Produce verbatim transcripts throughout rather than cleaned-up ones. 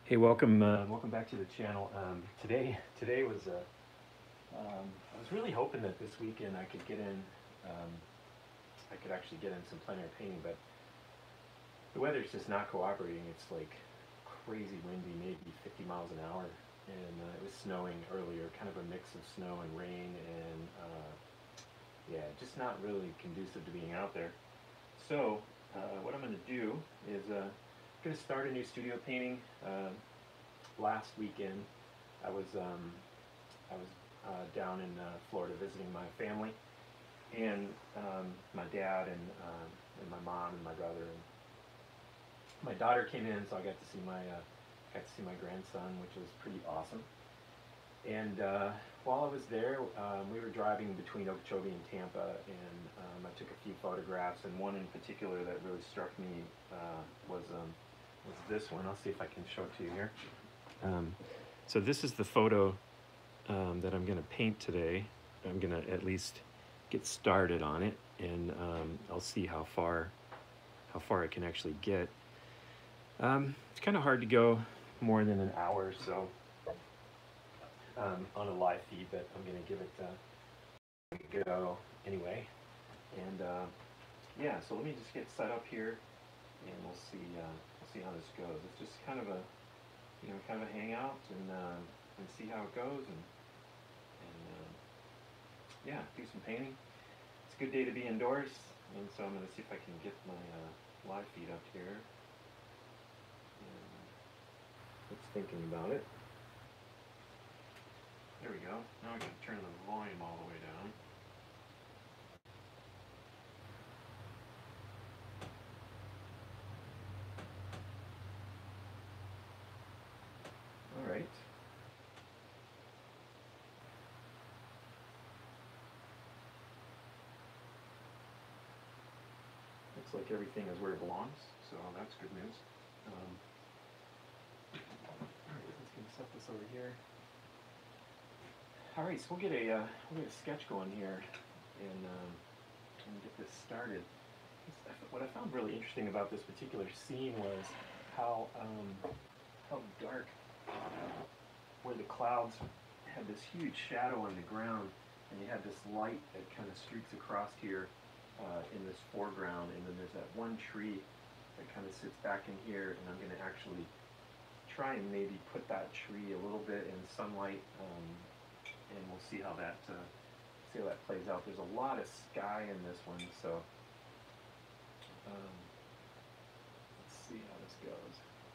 Hey, welcome, uh, welcome back to the channel. Um, today, today was uh, um, I was really hoping that this weekend I could get in, um, I could actually get in some plein air painting, but the weather's just not cooperating. It's like crazy windy, maybe fifty miles an hour, and uh, it was snowing earlier, kind of a mix of snow and rain, and uh, yeah, just not really conducive to being out there. So, uh, what I'm going to do is uh, I'm going to start a new studio painting. Uh, last weekend, I was um, I was uh, down in uh, Florida visiting my family, and um, my dad and um, and my mom and my brother and my daughter came in, so I got to see my uh, got to see my grandson, which was pretty awesome. And uh, while I was there, um, we were driving between Okeechobee and Tampa, and um, I took a few photographs. And one in particular that really struck me uh, was um, was this one. I'll see if I can show it to you here. Um, so this is the photo um, that I'm going to paint today. I'm going to at least get started on it, and um, I'll see how far how far I can actually get. Um, it's kind of hard to go more than an hour, so. Um, on a live feed, but I'm going to give it uh, a go anyway. And uh, yeah, so let me just get set up here, and we'll see. Uh, we'll see how this goes. It's just kind of a, you know, kind of a hangout, and uh, and see how it goes, and and uh, yeah, do some painting. It's a good day to be indoors, and so I'm going to see if I can get my uh, live feed up here. And it's thinking about it. There we go. Now I can turn the volume all the way down. All right. Looks like everything is where it belongs, so that's good news. Um, all right, let's get set this over here. All right, so we'll get a uh, we'll get a sketch going here, and um, and get this started. What I found really interesting about this particular scene was how um, how dark, where the clouds had this huge shadow on the ground, and you had this light that kind of streaks across here uh, in this foreground, and then there's that one tree that kind of sits back in here, and I'm going to actually try and maybe put that tree a little bit in sunlight. Um, and we'll see how that uh, see how that plays out. There's a lot of sky in this one, so um, let's see how this goes.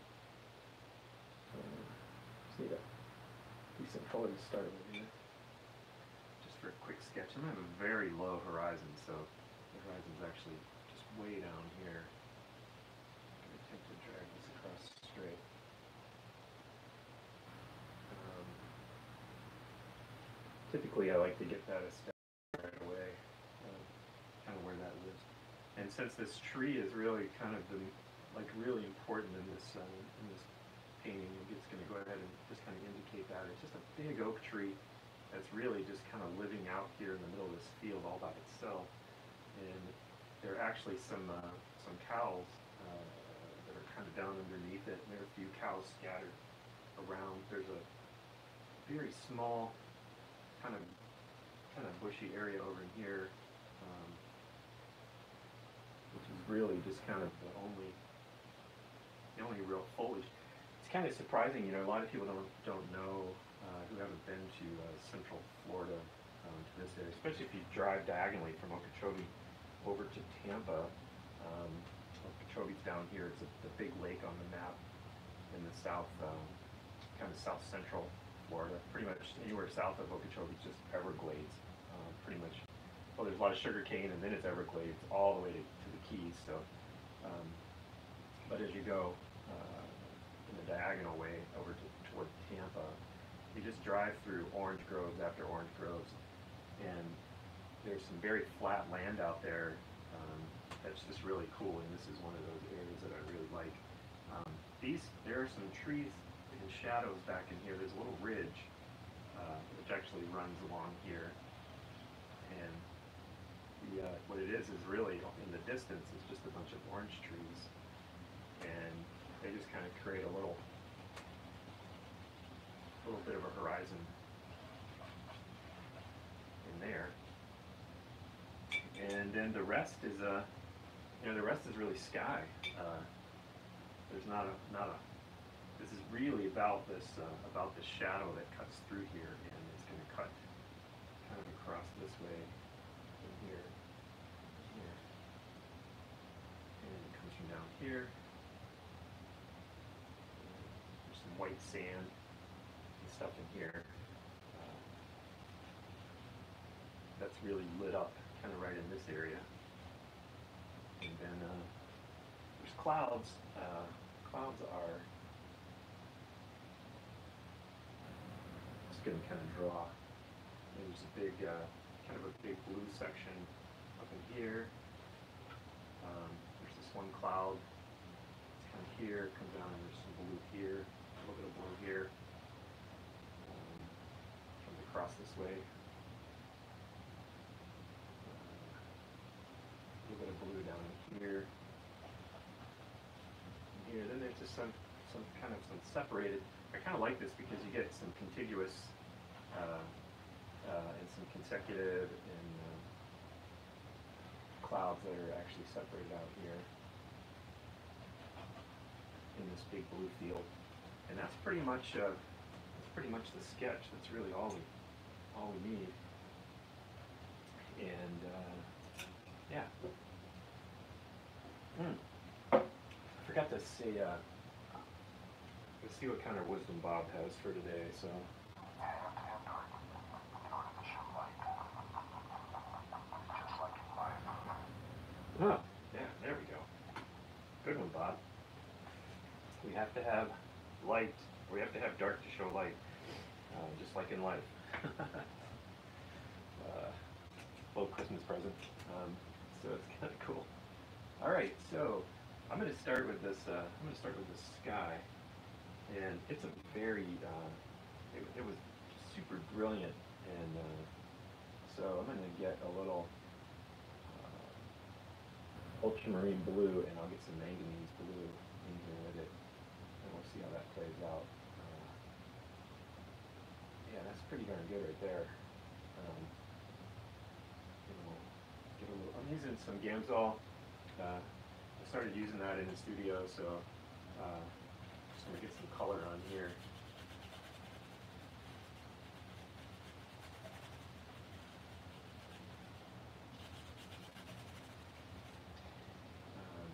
Um, just need a decent color to start with here, just for a quick sketch. I'm gonna have a very low horizon, so the horizon's actually just way down here. I'm gonna attempt to drag this across straight. Typically, I like to get that established right away, uh, kind of where that lives. And since this tree is really kind of the, like really important in this uh, in this painting, I'm just going to go ahead and just kind of indicate that it's just a big oak tree that's really just kind of living out here in the middle of this field all by itself. And there are actually some uh, some cows uh, that are kind of down underneath it, and there are a few cows scattered around. There's a very small kind of kind of bushy area over in here, um, which is really just kind of the only the only real foliage. It's kind of surprising, you know. A lot of people don't don't know uh, who haven't been to uh, Central Florida, um, to this area, especially if you drive diagonally from Okeechobee over to Tampa. Um, Okeechobee's down here. It's a, the big lake on the map in the south, um, kind of south central Florida. Pretty much anywhere south of Okeechobee is just Everglades. Um, pretty much, well, there's a lot of sugar cane, and then it's Everglades all the way to, to the Keys. So, um, but as you go uh, in the diagonal way over to toward Tampa, you just drive through orange groves after orange groves, and there's some very flat land out there. Um, that's just really cool, and this is one of those areas that I really like. Um, these there are some trees and shadows back in here. There's a little ridge uh, which actually runs along here, and the, uh, what it is is really in the distance is just a bunch of orange trees, and they just kind of create a little little bit of a horizon in there. And then the rest is a, uh, you know, the rest is really sky. Uh, there's not a, not a, this is really about this, uh, about the shadow that cuts through here, and it's going to cut kind of across this way, in here, here, and it comes from down here. There's some white sand and stuff in here. Uh, that's really lit up kind of right in this area. And then uh, there's clouds. Uh, clouds are, just going to kind of draw. There's a big, uh, kind of a big blue section up in here. Um, there's this one cloud. It's kind of here, comes down, and there's some blue here, a little bit of blue here. Um, comes across this way. A little bit of blue down here. And here, then there's just some, some kind of some separated. I kind of like this because you get some contiguous uh, uh, and some consecutive and uh, clouds that are actually separated out here in this big blue field. And that's pretty much uh, that's pretty much the sketch. That's really all we all we need. And uh, yeah. Hmm. I forgot to say, uh, let's see what kind of wisdom Bob has for today. So. Oh, yeah, there we go. Good one, Bob. We have to have light, we have to have dark to show light, uh, just like in life. uh, little Christmas present. Um, so it's kind of cool. All right, so I'm going to start with this. Uh, I'm going to start with the sky, and it's a very. Uh, it, it was super brilliant, and uh, so I'm going to get a little uh, ultramarine blue, and I'll get some manganese blue in here with it, and we'll see how that plays out. Uh, yeah, that's pretty darn good right there. Um, you know, get a little. I'm using some Gamsol. Uh, I started using that in the studio, so uh, just going to get some color on here. Um,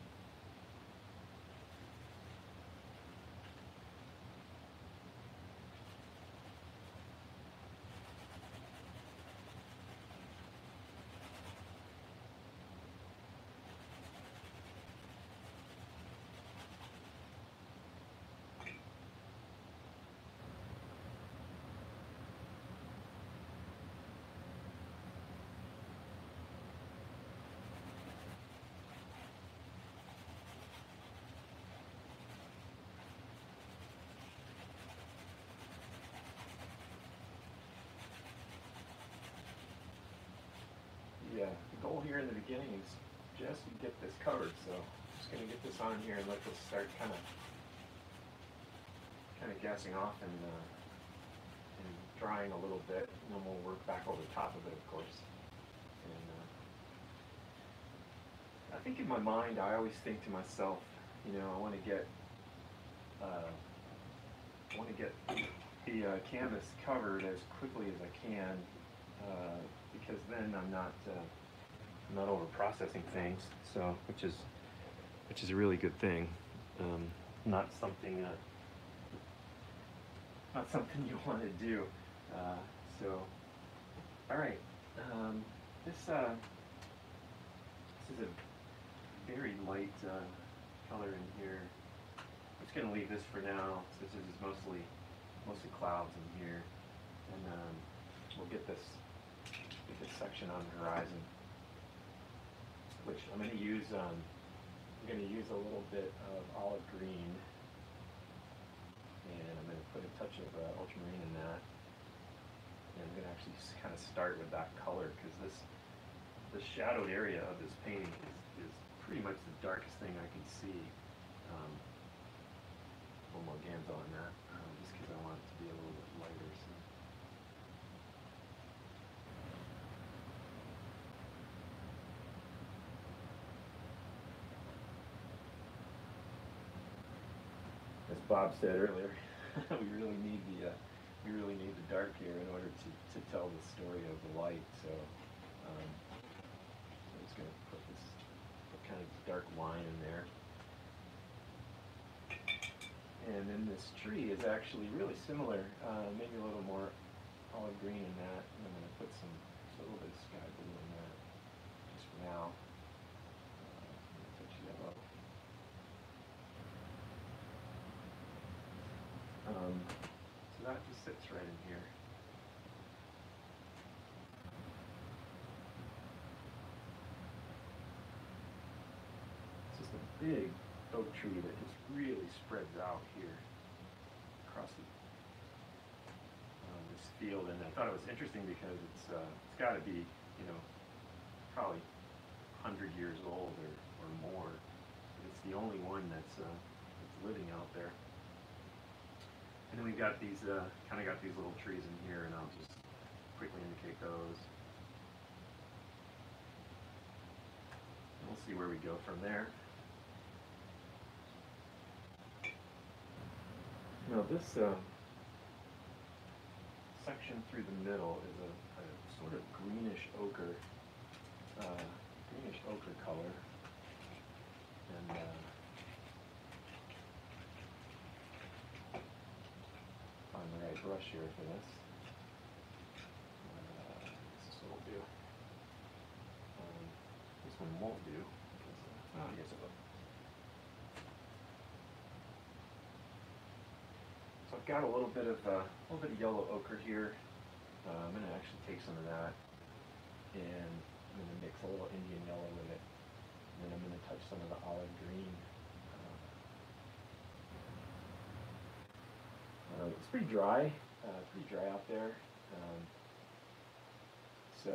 Yeah, the goal here in the beginning is just to get this covered, so I'm just going to get this on here and let this start kind of kind of gassing off and, uh, and drying a little bit, and then we'll work back over the top of it, of course. And uh, I think in my mind, I always think to myself, you know, I want to get uh, I want to get the uh, canvas covered as quickly as I can. Uh, because then I'm not uh, I'm not over processing things, so which is which is a really good thing. Um, not something uh, not something you want to do. Uh, so, all right, um, this uh, this is a very light uh, color in here. I'm just gonna leave this for now, since this is mostly mostly clouds in here, and um, we'll get this. This section on the horizon, which I'm going to use. Um, I'm going to use a little bit of olive green, and I'm going to put a touch of uh, ultramarine in that. And I'm going to actually just kind of start with that color, because this, the shadowed area of this painting is, is pretty much the darkest thing I can see. Um, a little more Gamsol on that, um, just because I want it to be a little bit as Bob said earlier, we really need the uh, we really need the dark here in order to, to tell the story of the light. So um, I'm just going to put this put kind of dark line in there. And then this tree is actually really similar, uh, maybe a little more olive green in that. And I'm going to put some just a little bit of sky blue in that just for now. Uh, touch yellow. Um, so that just sits right in here. It's just a big oak tree that just really spreads out here across the, uh, this field, and I thought it was interesting because it's uh, it's got to be, you know, probably a hundred years old or, or more. It's the only one that's uh, that's living out there. And then we've got these uh, kind of got these little trees in here, and I'll just quickly indicate those. And we'll see where we go from there. Now this um, section through the middle is a, a sort of greenish ochre, uh, greenish ochre color, and uh, find the right brush here for this. Uh, this is what we'll do. Um, this one won't do. Because, uh, oh, yes it will. So I've got a little bit of uh, a little bit of yellow ochre here. Uh, I'm going to actually take some of that, and I'm going to mix a little Indian yellow with it. And then I'm going to touch some of the olive green. Uh, uh, it's pretty dry, uh, pretty dry out there. Um, so,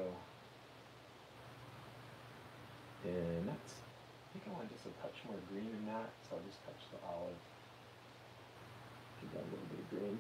and that's, I think I want just a touch more green in that, so I'll just touch the olive. Give that a little bit of green.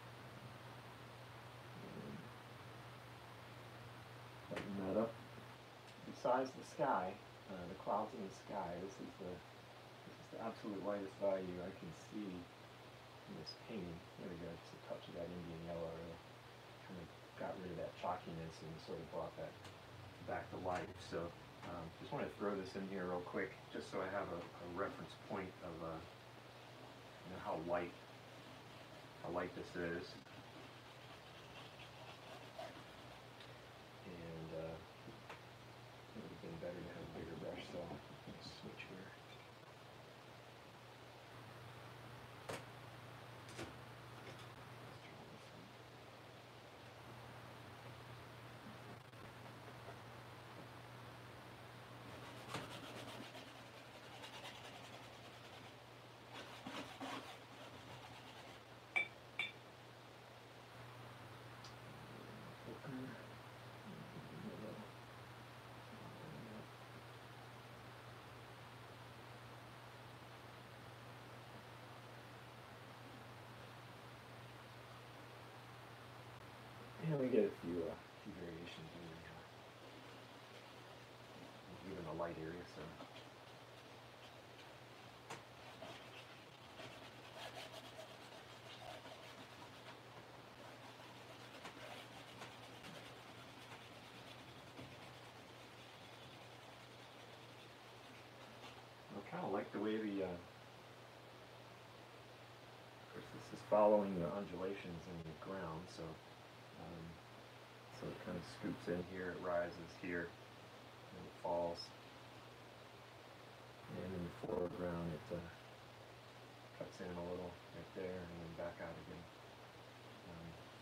Button that up. Besides the sky, uh, the clouds in the sky, this is the this is the absolute lightest value I can see in this painting. There we go, just a touch of that Indian yellow really kind of got rid of that chalkiness and sort of brought that back to life. So um, just want to throw this in here real quick, just so I have a, a reference point of uh, you know, how light how light this is. And uh, it would have been better to have a bigger brush, so I'm going to switch here. And we get a few, uh, few variations in the, uh, even the light area, so. I kind of like the way the, uh, of course this is following the undulations in the ground, so um, so it kind of scoops in here, it rises here, and it falls. And in the foreground it uh, cuts in a little right there and then back out again. Um,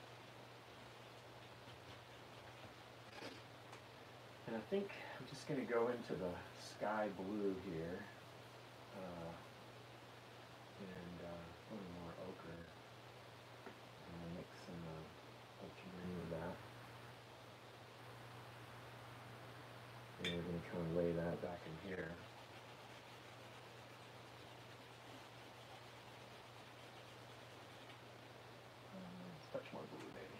and I think I'm just going to go into the sky blue here. Uh, and uh, a little more ochre. I'm going to mix some uh, ultramarine with that. And we're going to kind of lay that back in here. Uh, let's touch more blue, maybe.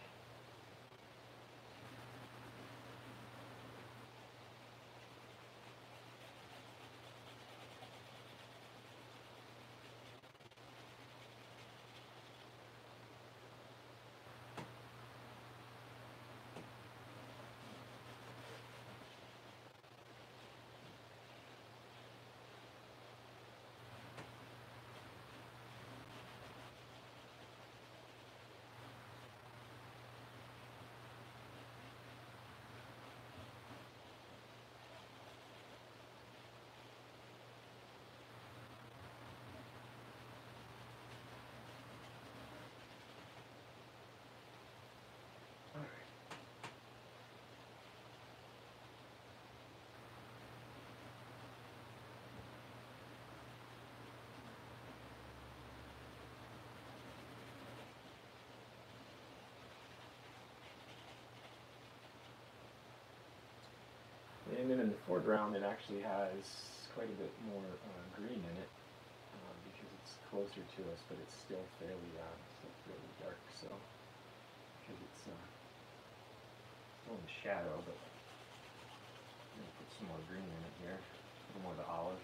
the foreground it actually has quite a bit more uh, green in it uh, because it's closer to us, but it's still fairly, uh, still fairly dark. So because it's uh, still in the shadow, but I'm gonna put some more green in it here, a little more of the olive.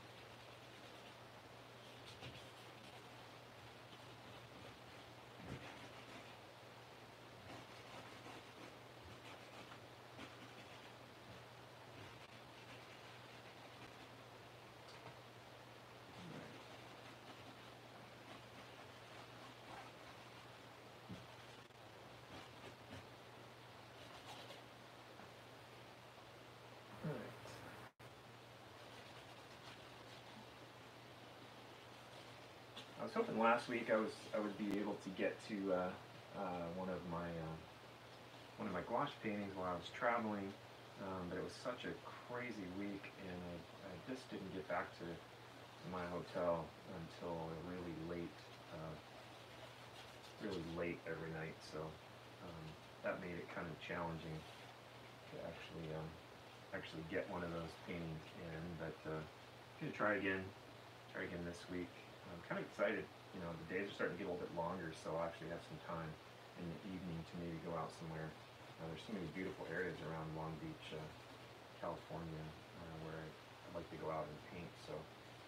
I was hoping last week I was I would be able to get to uh, uh, one of my uh, one of my gouache paintings while I was traveling, um, but it was such a crazy week, and I, I just didn't get back to, to my hotel until really late, uh, really late every night. So um, that made it kind of challenging to actually um, actually get one of those paintings in. But uh, I'm gonna try again, try again this week. I'm kind of excited. You know, the days are starting to get a little bit longer, so I'll actually have some time in the evening to maybe go out somewhere. Uh, there's so many beautiful areas around Long Beach, uh, California, uh, where I, I'd like to go out and paint. So,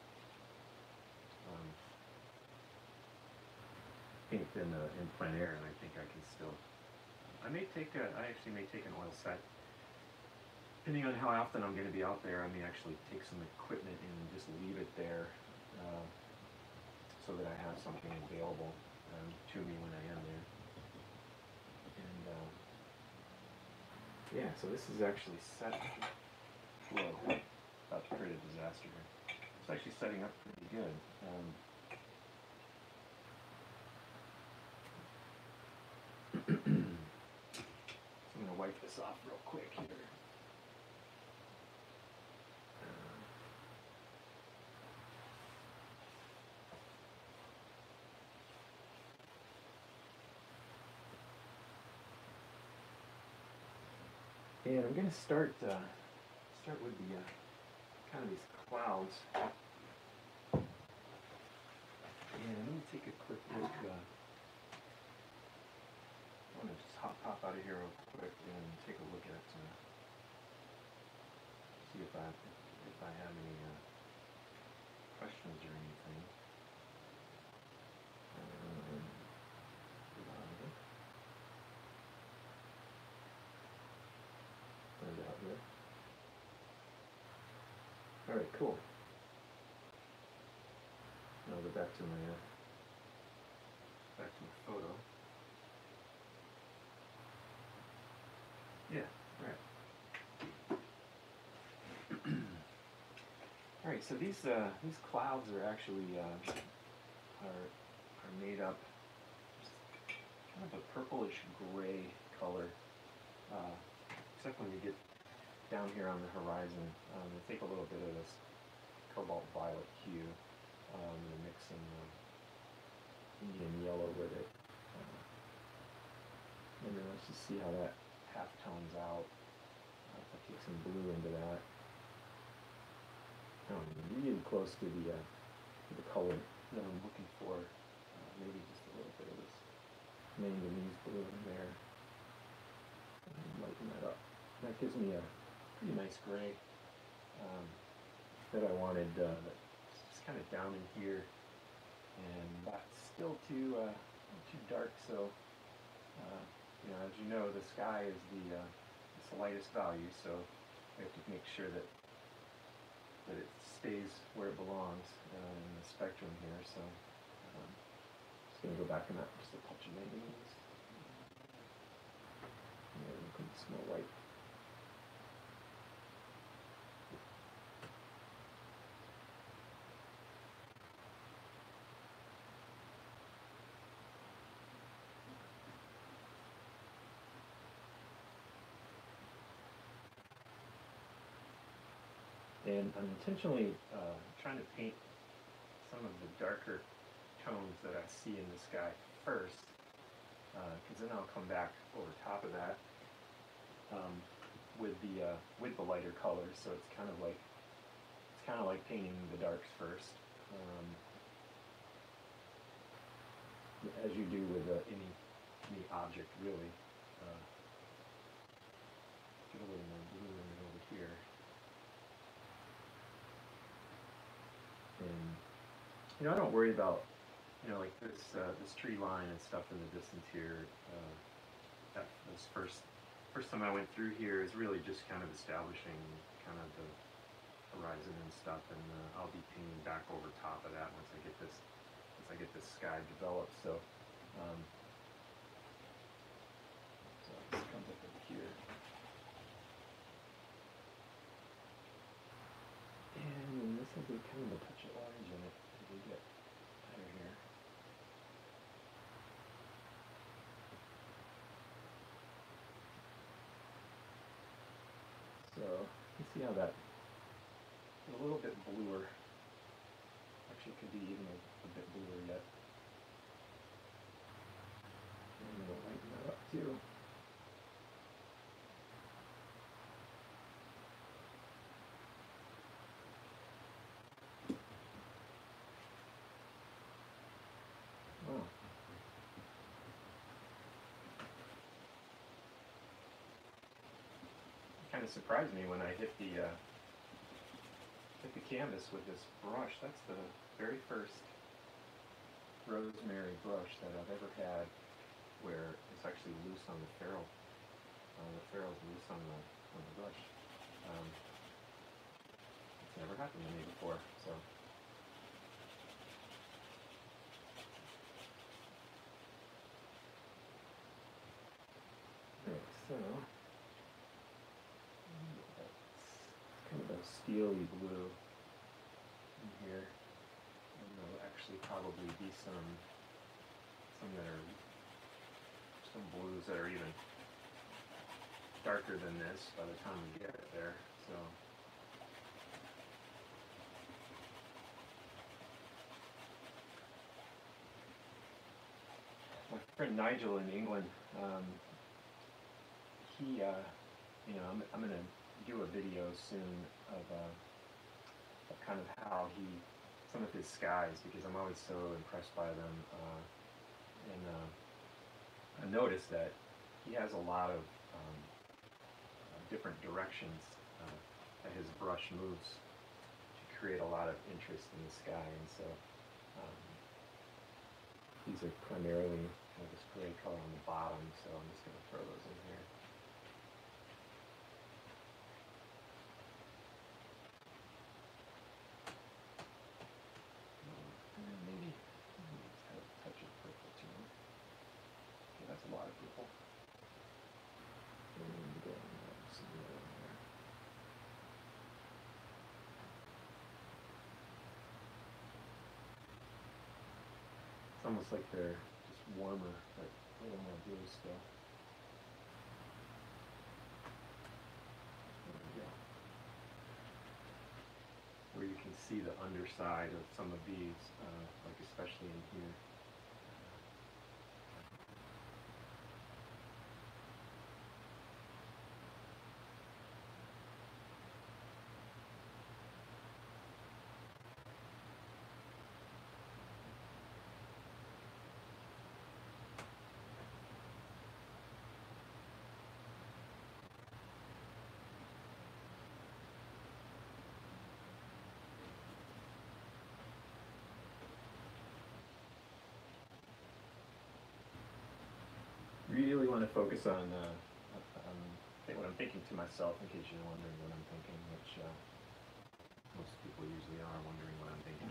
um, paint in uh, in plein air, and I think I can still. I may take a. I actually may take an oil set. Depending on how often I'm going to be out there, I may actually take some equipment and just leave it there. Uh, so that I have something available um, to me when I am there. And uh, yeah, so this is actually set. Whoa, about to create a disaster here. It's actually setting up pretty good. Um, so I'm going to wipe this off real quick here. And I'm going to start uh, start with the uh, kind of these clouds. And let me take a quick look. Uh, I want to just hop pop out of here real quick and take a look at uh, see if I if I have any uh, questions or anything. Um, Out here. All right, cool. Now I'll go back to my uh, back to my photo. Yeah, right. All right, so these uh, these clouds are actually uh, are are made up kind of a purplish gray color. Uh, except when you get down here on the horizon, um, they take a little bit of this cobalt violet hue um, and mix some uh, Indian yellow with it. Uh, and then let's just see how that half tones out. Uh, if I take some blue into that. Oh, I'm really close to the uh, to the color that I'm looking for. Uh, maybe just a little bit of this manganese blue in there. And lighten that up. That gives me a pretty nice gray um, that I wanted, uh, just kind of down in here, and not still too uh, too dark. So, uh, you know, as you know, the sky is the uh, it's the lightest value. So we have to make sure that that it stays where it belongs uh, in the spectrum here. So, um, just gonna go back in that just a touch of manganese. Yeah, look at the small white. And I'm intentionally uh, trying to paint some of the darker tones that I see in the sky first, because uh, then I'll come back over top of that um, with the uh, with the lighter colors. So it's kind of like it's kind of like painting the darks first, um, as you do with uh, any any object really. Uh, get a little more blue in it over here, and you know I don't worry about you know like this uh, this tree line and stuff in the distance here. Uh, that this first first time I went through here is really just kind of establishing kind of the horizon and stuff, and uh, I'll be painting back over top of that once I get this once I get this sky developed. So, um, so this comes up over here, and this will be kind of a touch of orange in it as we get better here. So you see how that a little bit bluer. Actually, it could be even a, a bit bluer yet. And we'll lighten that up too. Wow. It kind of surprised me when I hit the uh, hit the canvas with this brush. That's the very first rosemary brush that I've ever had where it's actually loose on the ferrule. Uh, the ferrule's loose on the on the brush. Um, it's never happened to me before, so. Okay, so that's kind of a steely blue in here. And there'll actually probably be some some that are some blues that are even darker than this by the time we get it there. So my friend Nigel in England, um, he, uh, you know, I'm, I'm going to do a video soon of, uh, of kind of how he, some of his skies, because I'm always so impressed by them. Uh, and uh, I noticed that he has a lot of um, uh, different directions uh, that his brush moves to create a lot of interest in the sky. And so um, these are primarily kind of this gray color on the bottom, so I'm just going to throw those in here. And maybe, maybe just have a touch of purple too. Okay, that's a lot of purple. And again, some yellow in there. It's almost like they're just warmer, but a little more blue still. There we go. Where you can see the underside of some of these, uh, like especially in here. Really want to focus on uh, um, what I'm thinking to myself, in case you're wondering what I'm thinking, which uh, most people usually are wondering what I'm thinking.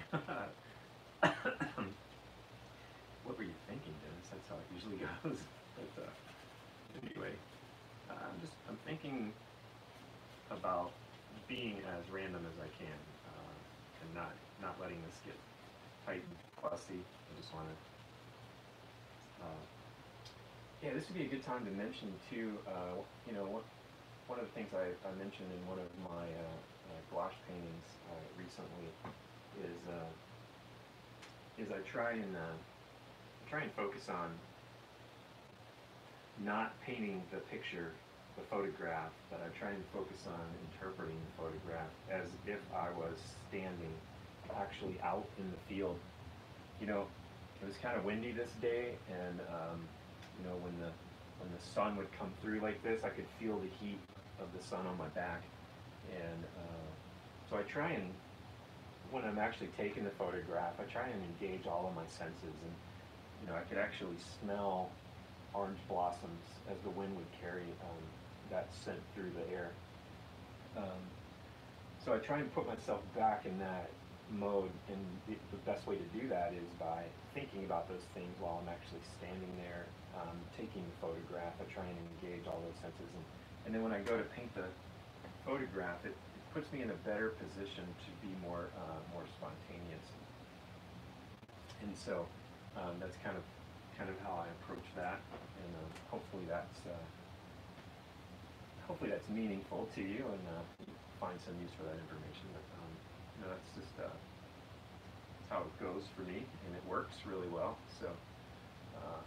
What were you thinking, Dennis? That's how it usually goes. But uh, anyway, uh, I'm just I'm thinking about being as random as I can, uh, and not not letting this get tight and fussy. I just want to. Uh, Yeah, this would be a good time to mention too, uh, you know, one, one of the things I, I mentioned in one of my uh, uh, gouache paintings uh, recently is uh, is I try and uh, try and focus on not painting the picture the photograph, but I try and focus on interpreting the photograph as if I was standing actually out in the field. You know, it was kind of windy this day, and um, you know, when the when the sun would come through like this, I could feel the heat of the sun on my back, and uh, so I try and, when I'm actually taking the photograph, I try and engage all of my senses, and you know, I could actually smell orange blossoms as the wind would carry um, that scent through the air. Um, so I try and put myself back in that mode, and the, the best way to do that is by thinking about those things while I'm actually standing there, um, taking the photograph. I try and engage all those senses, and, and then when I go to paint the photograph, it, it puts me in a better position to be more uh, more spontaneous. And so um, that's kind of kind of how I approach that, and uh, hopefully that's uh, hopefully that's meaningful to you, and uh, you find some use for that information. But um, you know, that's just uh, that's how it goes for me, and it works really well. So. Uh,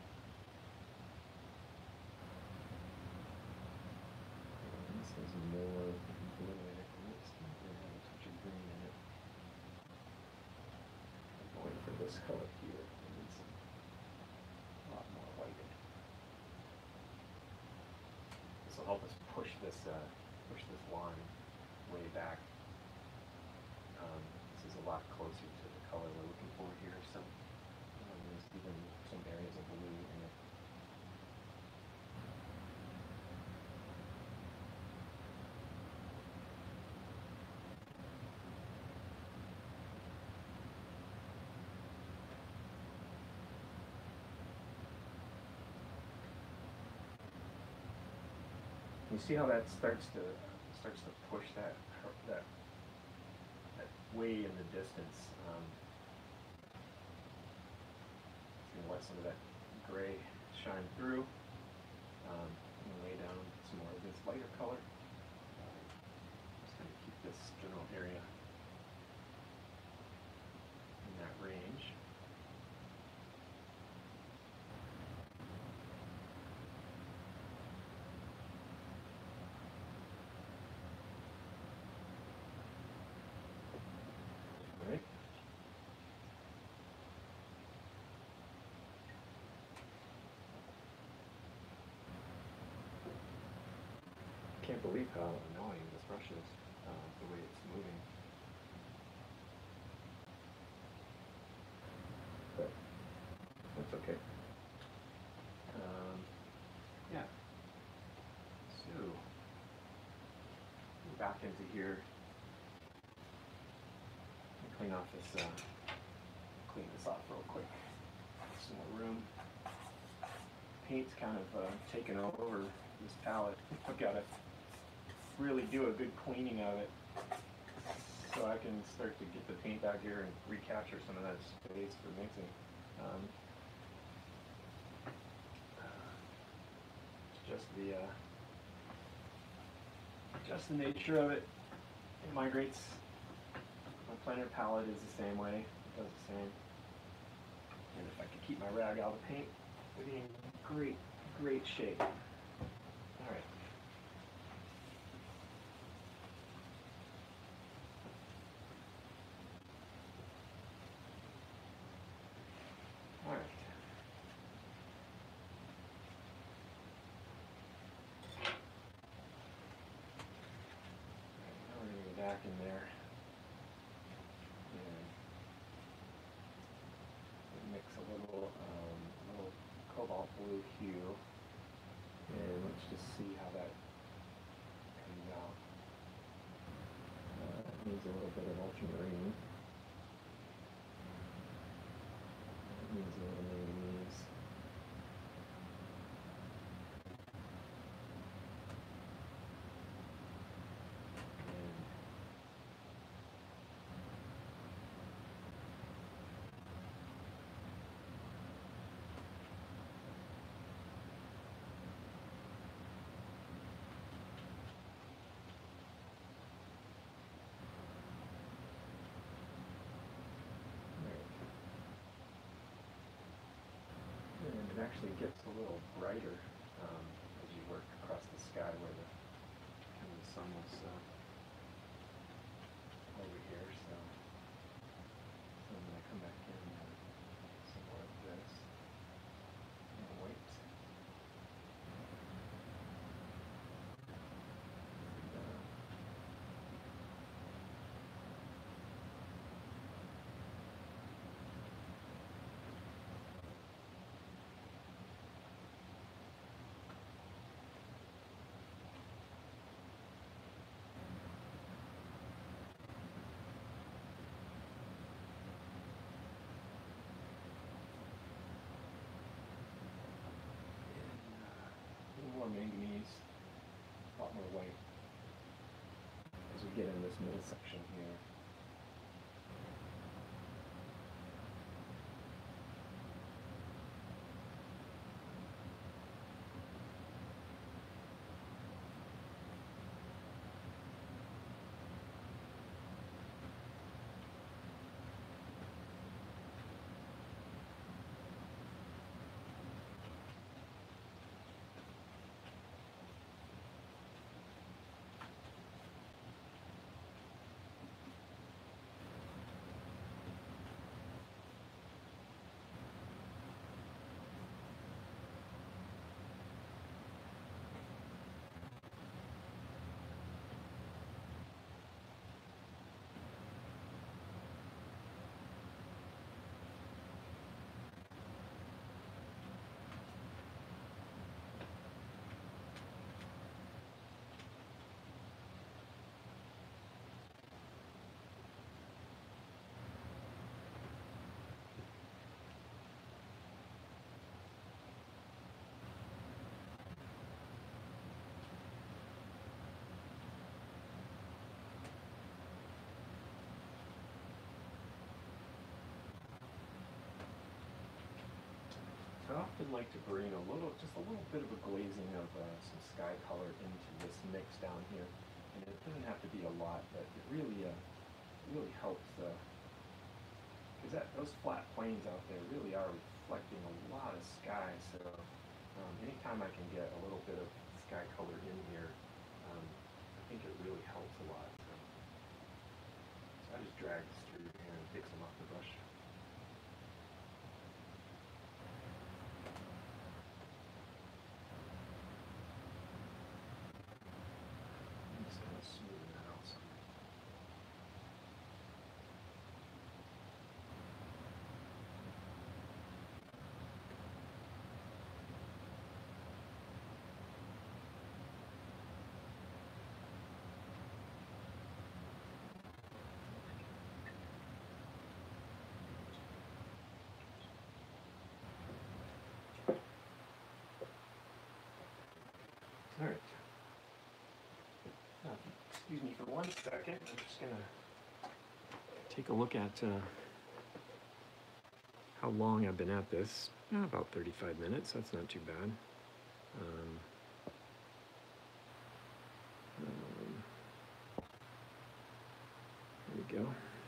this is more blue in it, and it's going to have a touch of green in it. I'm going for this color here, and it's a lot more whited. This will help us push this uh, push this line way back. Um, this is a lot closer to the color we're looking for here, so um, there's even some areas of blue in it. You see how that starts to starts to push that that that way in the distance. Um, it's gonna let some of that gray shine through. Um, I'm gonna lay down some more of this lighter color. Um, just gonna keep this general area in that range. Right. Can't believe how annoying this brush is, uh, the way it's moving. But that's okay. Um, yeah. So, back into here. Clean off this, uh, clean this off real quick. Some more room. Paint's kind of uh, taken over this palette. I've got to really do a good cleaning of it so I can start to get the paint out here and recapture some of that space for mixing. Um, it's just the uh, just the nature of it. It migrates. My planner palette is the same way. It does the same. And if I could keep my rag out of the paint, it would be in great, great shape. All right. All right. Now we're going to go back in there. Mix a little, um, a little cobalt blue hue, and let's just see how that comes out. Uh, it needs a little bit of ultramarine. It needs a little manganese. It actually gets a little brighter um, as you work across the sky where the kind of the sun was uh, over here. So, so I'm going to come back in and some more of this and wait. More manganese, a lot more white as we get in this middle section here. I often like to bring a little, just a little bit of a glazing of uh, some sky color into this mix down here, and it doesn't have to be a lot, but it really, uh, really helps. Because uh, that those flat plains out there really are reflecting a lot of sky. So um, anytime I can get a little bit of sky color in here, um, I think it really helps a lot. So, so I just drag this through here and pick some off the brush. All right. Uh, excuse me for one second. I'm just going to take a look at uh, how long I've been at this. Uh, about thirty-five minutes. That's not too bad. Um, um, there we go.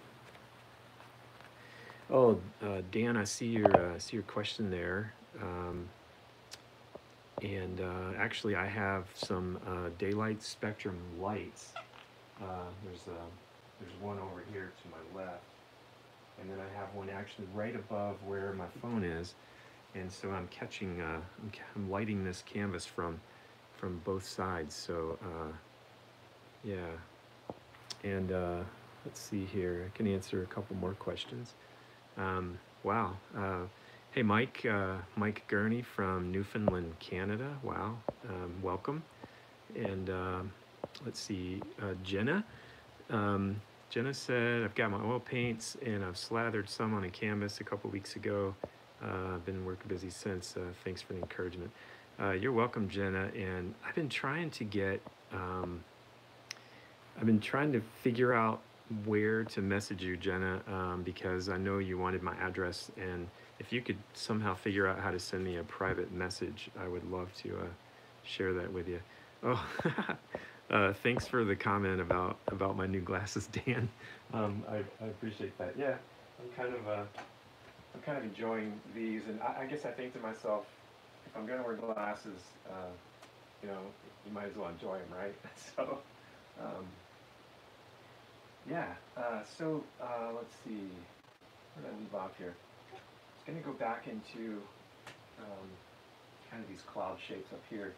Oh, uh, Dan, I see your uh, see your question there. Um, And uh, actually, I have some uh, daylight spectrum lights. Uh, there's a, there's one over here to my left, and then I have one actually right above where my phone is. And so I'm catching, uh, I'm, I'm lighting this canvas from from both sides. So uh, yeah, and uh, let's see here. I can answer a couple more questions. Um, wow. Uh, Hey, Mike, uh, Mike Gurney from Newfoundland, Canada. Wow, um, welcome. And uh, let's see, uh, Jenna. Um, Jenna said, I've got my oil paints and I've slathered some on a canvas a couple weeks ago. Uh, I've been work busy since. Uh, thanks for the encouragement. Uh, you're welcome, Jenna. And I've been trying to get, um, I've been trying to figure out where to message you, Jenna, um, because I know you wanted my address, and if you could somehow figure out how to send me a private message, I would love to uh, share that with you. Oh, uh, thanks for the comment about about my new glasses, Dan. Um, I, I appreciate that. Yeah, I'm kind of uh, I'm kind of enjoying these, and I, I guess I think to myself, if I'm going to wear glasses, uh, you know, you might as well enjoy them, right? So, um, yeah, uh, so uh, let's see, where did I leave off here? I'm going to go back into um, kind of these cloud shapes up here.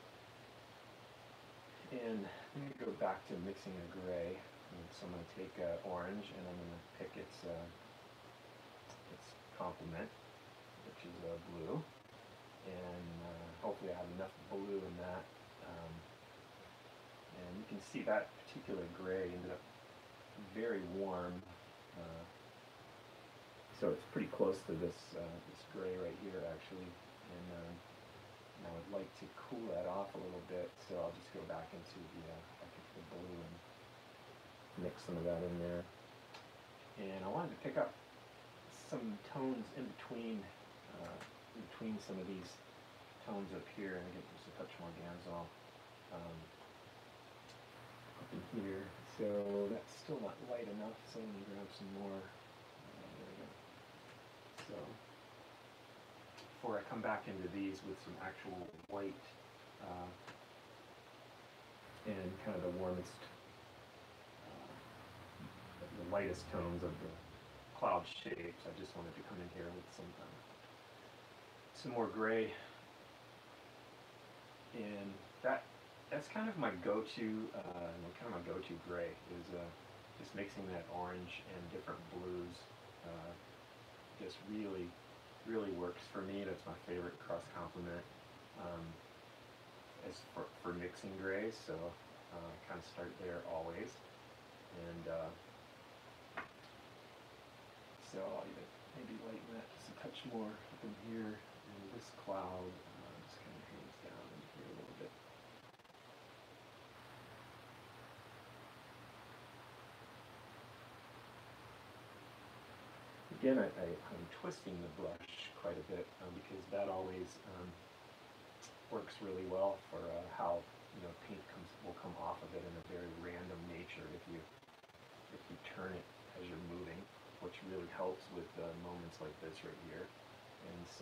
And I'm going to go back to mixing a gray. And so I'm going to take uh, orange and I'm going to pick its, uh, its complement, which is uh, blue. And uh, hopefully I have enough blue in that. Um, and you can see that particular gray ended up very warm. Uh, so it's pretty close to this, uh, this gray right here actually. And, um, and I would like to cool that off a little bit, so I'll just go back into the, uh, back into the blue and mix some of that in there. And I wanted to pick up some tones in between, uh, in between some of these tones up here, and get just a touch more Ganzol um, up in here. So that's still not light enough, so I'm going to grab some more. Uh, there we go. So before I come back into these with some actual white uh, and kind of the warmest, uh, the lightest tones of the cloud shapes, I just wanted to come in here with some uh, some more gray, and that that's kind of my go-to, uh, kind of my go-to gray is uh, just mixing that orange and different blues. Uh, just really. really works for me. That's my favorite cross complement um, as for, for mixing grays, so uh, kind of start there always. And uh, so I'll even maybe lighten that just a touch more up in here, and this cloud uh, just kind of hangs down in here a little bit. Again, I, I, I'm twisting the brush quite a bit uh, because that always um, works really well for uh, how, you know, paint comes will come off of it in a very random nature if you if you turn it as you're moving, which really helps with uh, moments like this right here. And so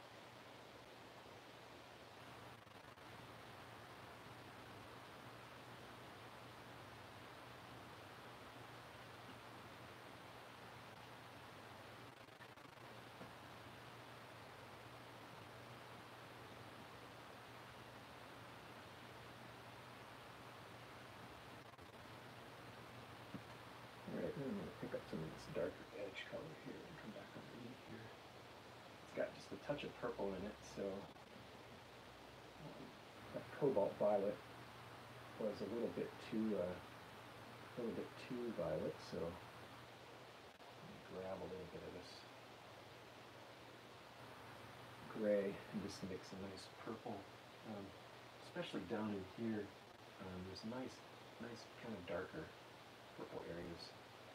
Alright, then I'm going to pick up some of this darker edge color here and come back underneath here. It's got just a touch of purple in it, so um, that cobalt violet was a little bit too, uh, a little bit too violet, so I'm going to grab a little bit of this gray and just mix a nice purple, um, especially down in here. Um, there's nice, nice kind of darker purple areas.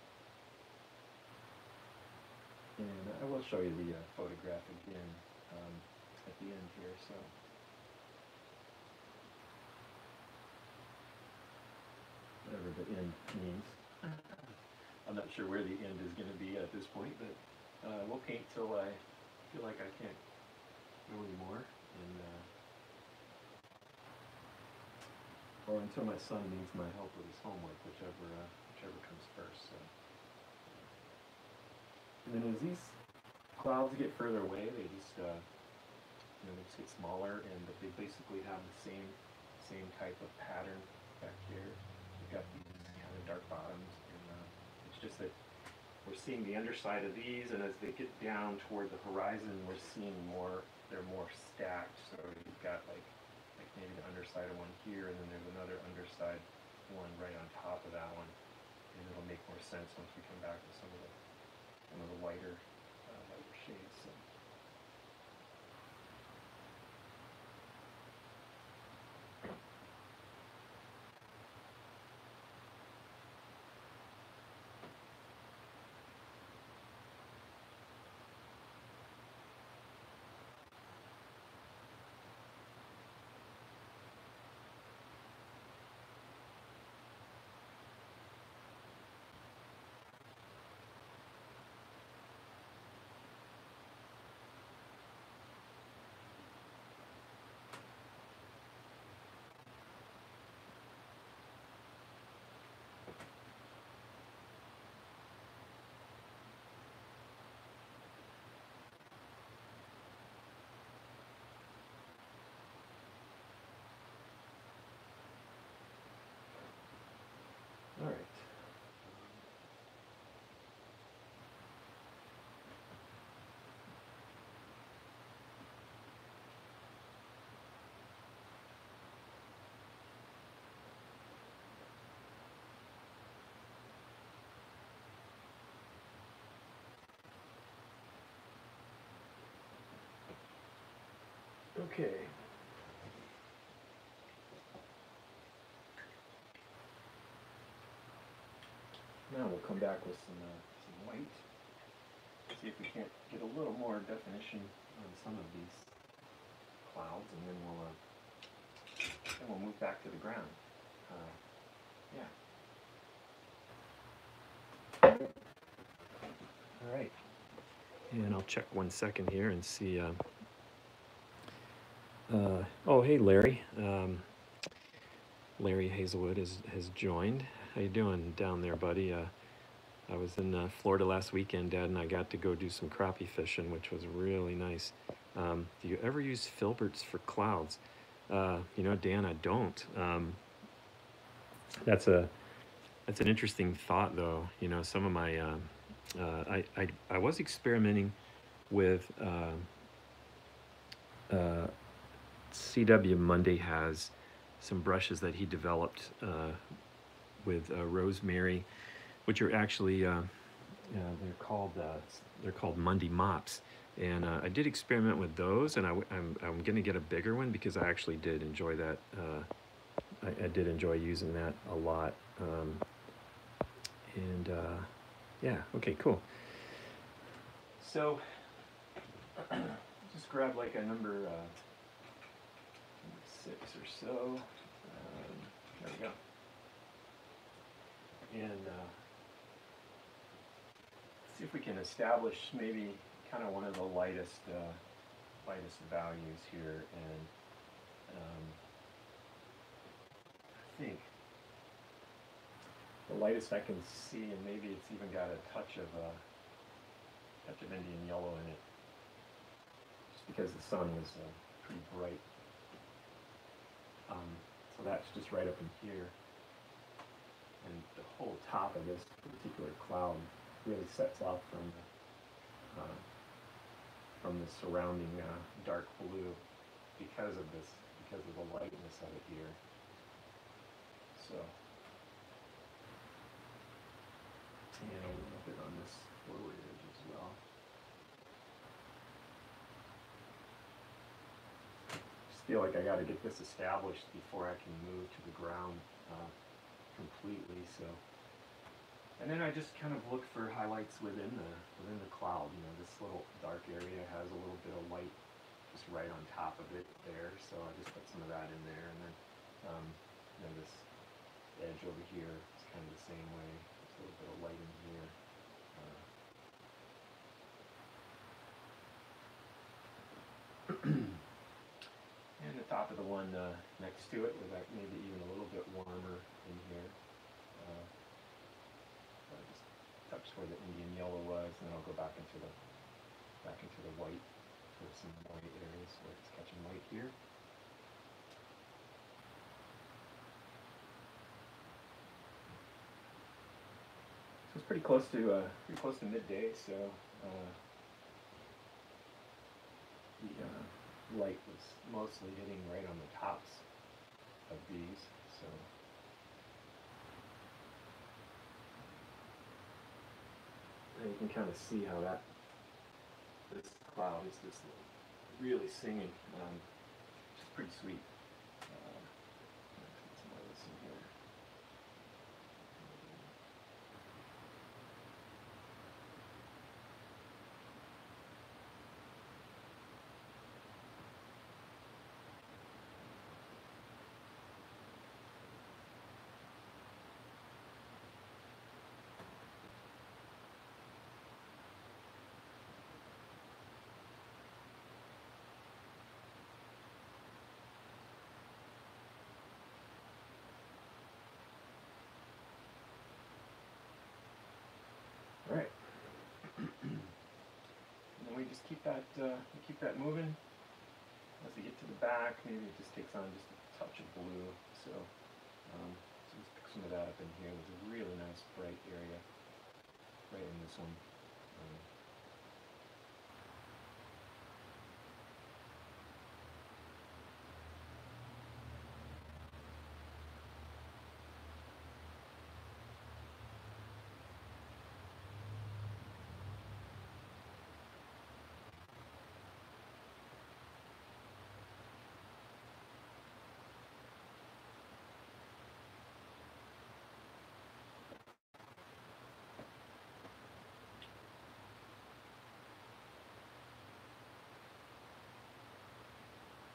And I will show you the uh, photograph again um, at the end here. So, whatever the end means. I'm not sure where the end is going to be at this point, but uh, we'll paint till I feel like I can't go anymore, and uh, or until my son needs my help with his homework, whichever uh, whichever comes first. So. And then as these clouds get further away, they just, uh, you know, they just get smaller, and they basically have the same, same type of pattern back here. We've got these kind of dark bottoms, and uh, it's just that we're seeing the underside of these, and as they get down toward the horizon, we're seeing more. They're more stacked. So you've got like, like maybe the underside of one here, and then there's another underside one right on top of that one, and it'll make more sense once we come back to some of the some of the lighter, uh, lighter shades. So. Okay. Now we'll come back with some, uh, some white. See if we can't get a little more definition on some of these clouds, and then we'll uh, then we'll move back to the ground. Uh, yeah. All right. And I'll check one second here and see. Uh, uh, oh, hey, Larry. Um, Larry Hazelwood has has joined. How you doing down there, buddy? Uh, I was in uh, Florida last weekend, Dad, and I got to go do some crappie fishing, which was really nice. Um, do you ever use filberts for clouds? Uh, you know, Dan, I don't. Um, that's a that's an interesting thought, though. You know, some of my uh, uh, I, I I was experimenting with uh, uh, C W Monday has some brushes that he developed uh, with uh, rosemary, which are actually uh, uh, they're called uh, they're called Monday mops, and uh, I did experiment with those, and I, I'm I'm gonna get a bigger one because I actually did enjoy that. Uh, I, I did enjoy using that a lot, um, and uh, yeah, okay, cool. So just grab like a number uh, six or so. Um, there we go, and. Uh, See if we can establish maybe kind of one of the lightest, uh, lightest values here, and um, I think the lightest I can see, and maybe it's even got a touch of uh, touch of Indian yellow in it, just because the sun was uh, pretty bright. Um, so that's just right up in here, and the whole top of this particular cloud really sets off from the, uh, from the surrounding uh, dark blue because of this, because of the lightness of it here. So, and a little bit on this forward edge as well. Just feel like I got to get this established before I can move to the ground uh, completely. So. And then I just kind of look for highlights within the within the cloud. You know, this little dark area has a little bit of light just right on top of it there, so I just put some of that in there. And then, um, you know, this edge over here is kind of the same way. There's a little bit of light in here. Uh, and the top of the one uh, next to it was like maybe even a little bit warmer in here. Uh, touch where the Indian yellow was, and then I'll go back into the back into the white for some white areas where it's catching light here. So it's pretty close to uh, pretty close to midday. So uh, the uh, light was mostly hitting right on the tops of these. So. And you can kind of see how that this cloud is just really singing. Um, which is pretty sweet. Uh, put some of this in here. All right. And then we just keep that uh, we keep that moving. As we get to the back, maybe it just takes on just a touch of blue. So, um, so let's pick some of that up in here. There's a really nice bright area right in this one. Um,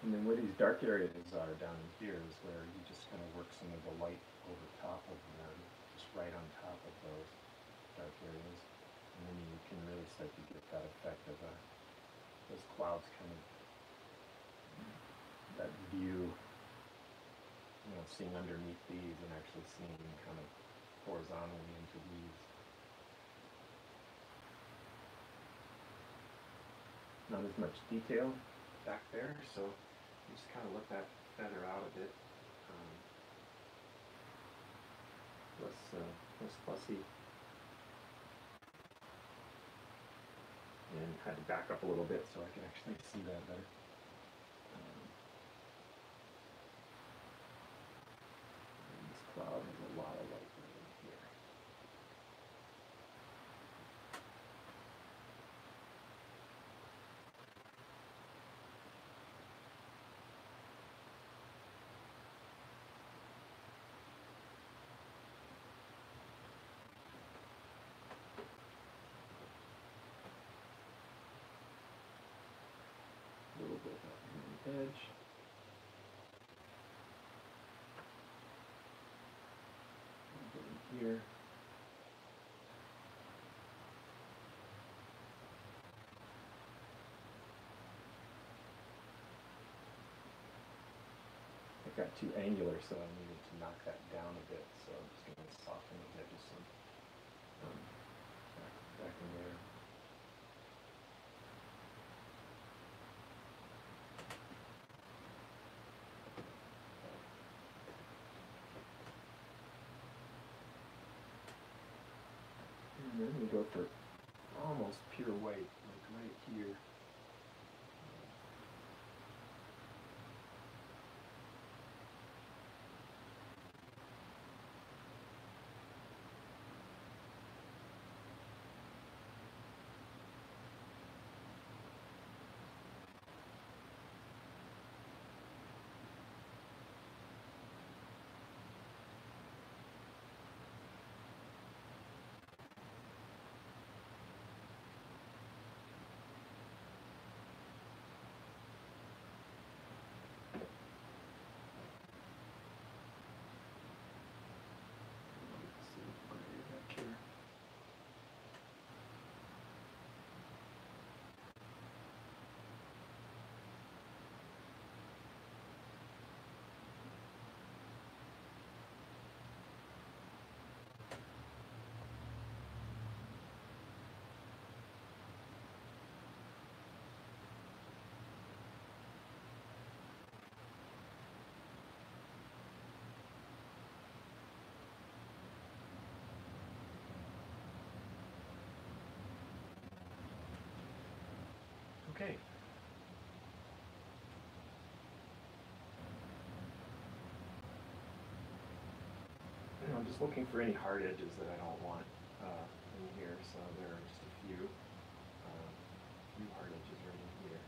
And then where these dark areas are down in here is where you just kind of work some of the light over top of them, just right on top of those dark areas. And then you can really start to get that effect of a, those clouds kind of, that view, you know, seeing underneath these and actually seeing kind of horizontally into these. Not as much detail back there, so you just kind of let that feather out a bit. Um, less, uh, less fussy. And had to back up a little bit so I can actually see that better. Um, this cloud has a lot of light right in here. A little bit up on the edge. A little bit in here. It got too angular, so I needed to knock that down a bit. So I'm just going to soften those edges some um, back, back in there. And then we go for almost pure white, like right here. Let's see, gray back here. Okay. And I'm just looking for any hard edges that I don't want uh, in here, so there are just a few, um, few hard edges right in here.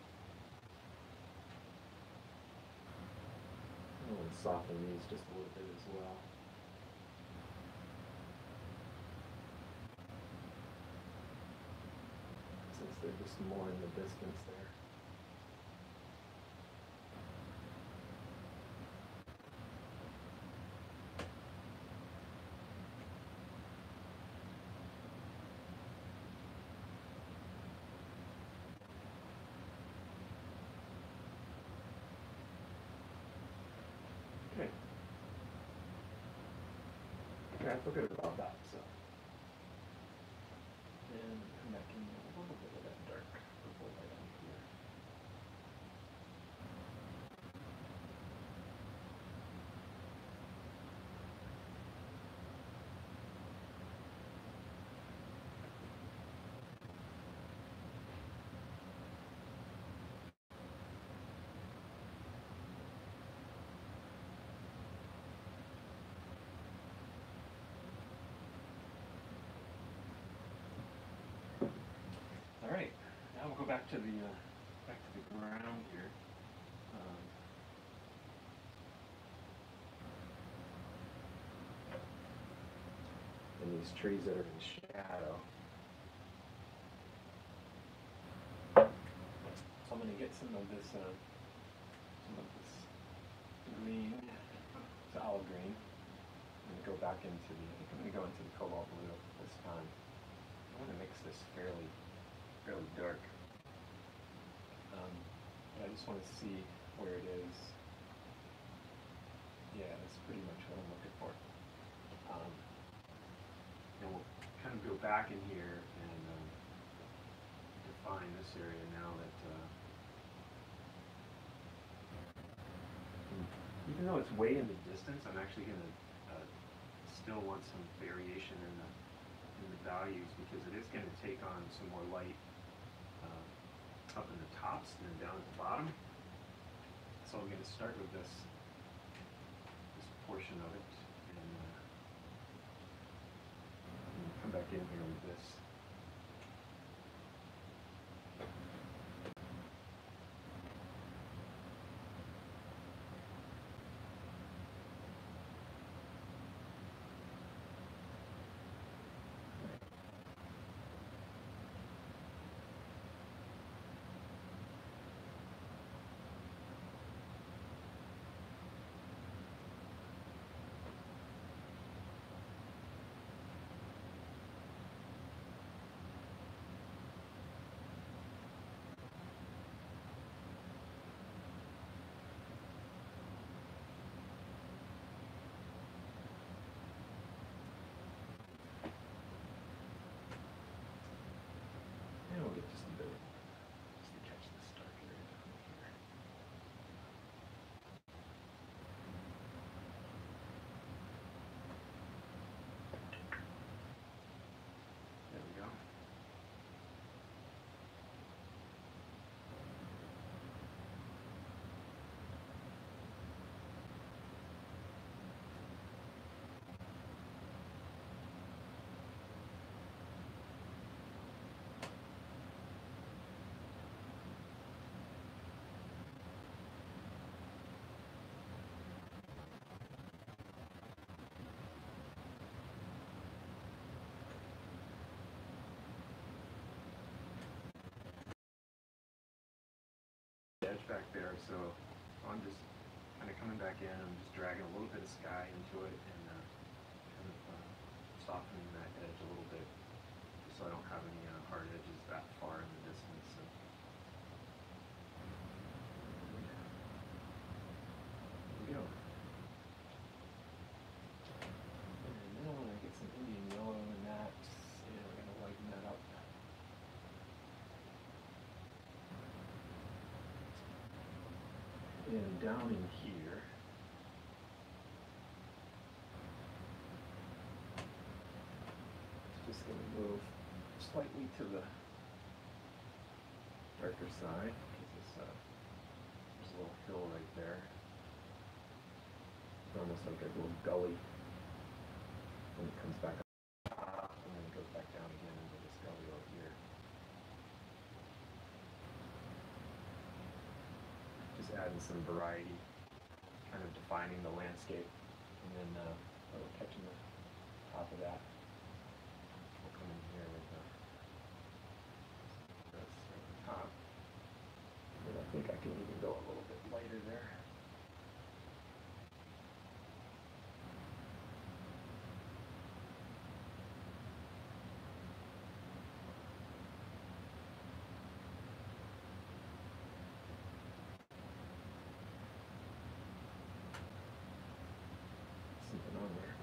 I'm going to soften these just a little bit as well. Since they're just more in the distance there. Okay. Okay, I feel good about that, so. And come back in a little bit of that dark purple right on here. All right, now we'll go back to the uh, back to the ground here. Um, and these trees that are in shadow. So I'm going to get some of this uh, some of this green, it's olive green. I'm going to go back into the, I think I'm going to go into the cobalt blue this time. I want to mix this fairly, fairly dark. Um, but I just want to see where it is. Yeah, that's pretty much what I'm looking for. Um, and we'll kind of go back in here and um, define this area now that, uh, even though it's way in the distance, I'm actually going to uh, still want some variation in the, in the values, because it is going to take on some more light uh, up in the tops and then down at the bottom. So I'm going to start with this, this portion of it, and, uh, and come back in here with this. And we'll get just a bit, just to catch this dark area down here. There we go. Edge back there, so I'm just kind of coming back in. I'm just dragging a little bit of sky into it and uh, kind of uh, softening that edge a little bit, just so I don't have any uh, hard edges that far in the distance. So. There we go. And then when I get some Indian yellow in that, yeah, we're going to lighten that up. And down in here, it's just going to move slightly to the darker side, because it's, uh, there's a little hill right there. It's almost like a little gully. And it comes back up, and then it goes back down again into this gully over here. Just adding some variety, kind of defining the landscape, and then uh, oh, catching the top of that. We'll come in here with the, this at the top. And I think I can even go a little bit lighter there. Something on there.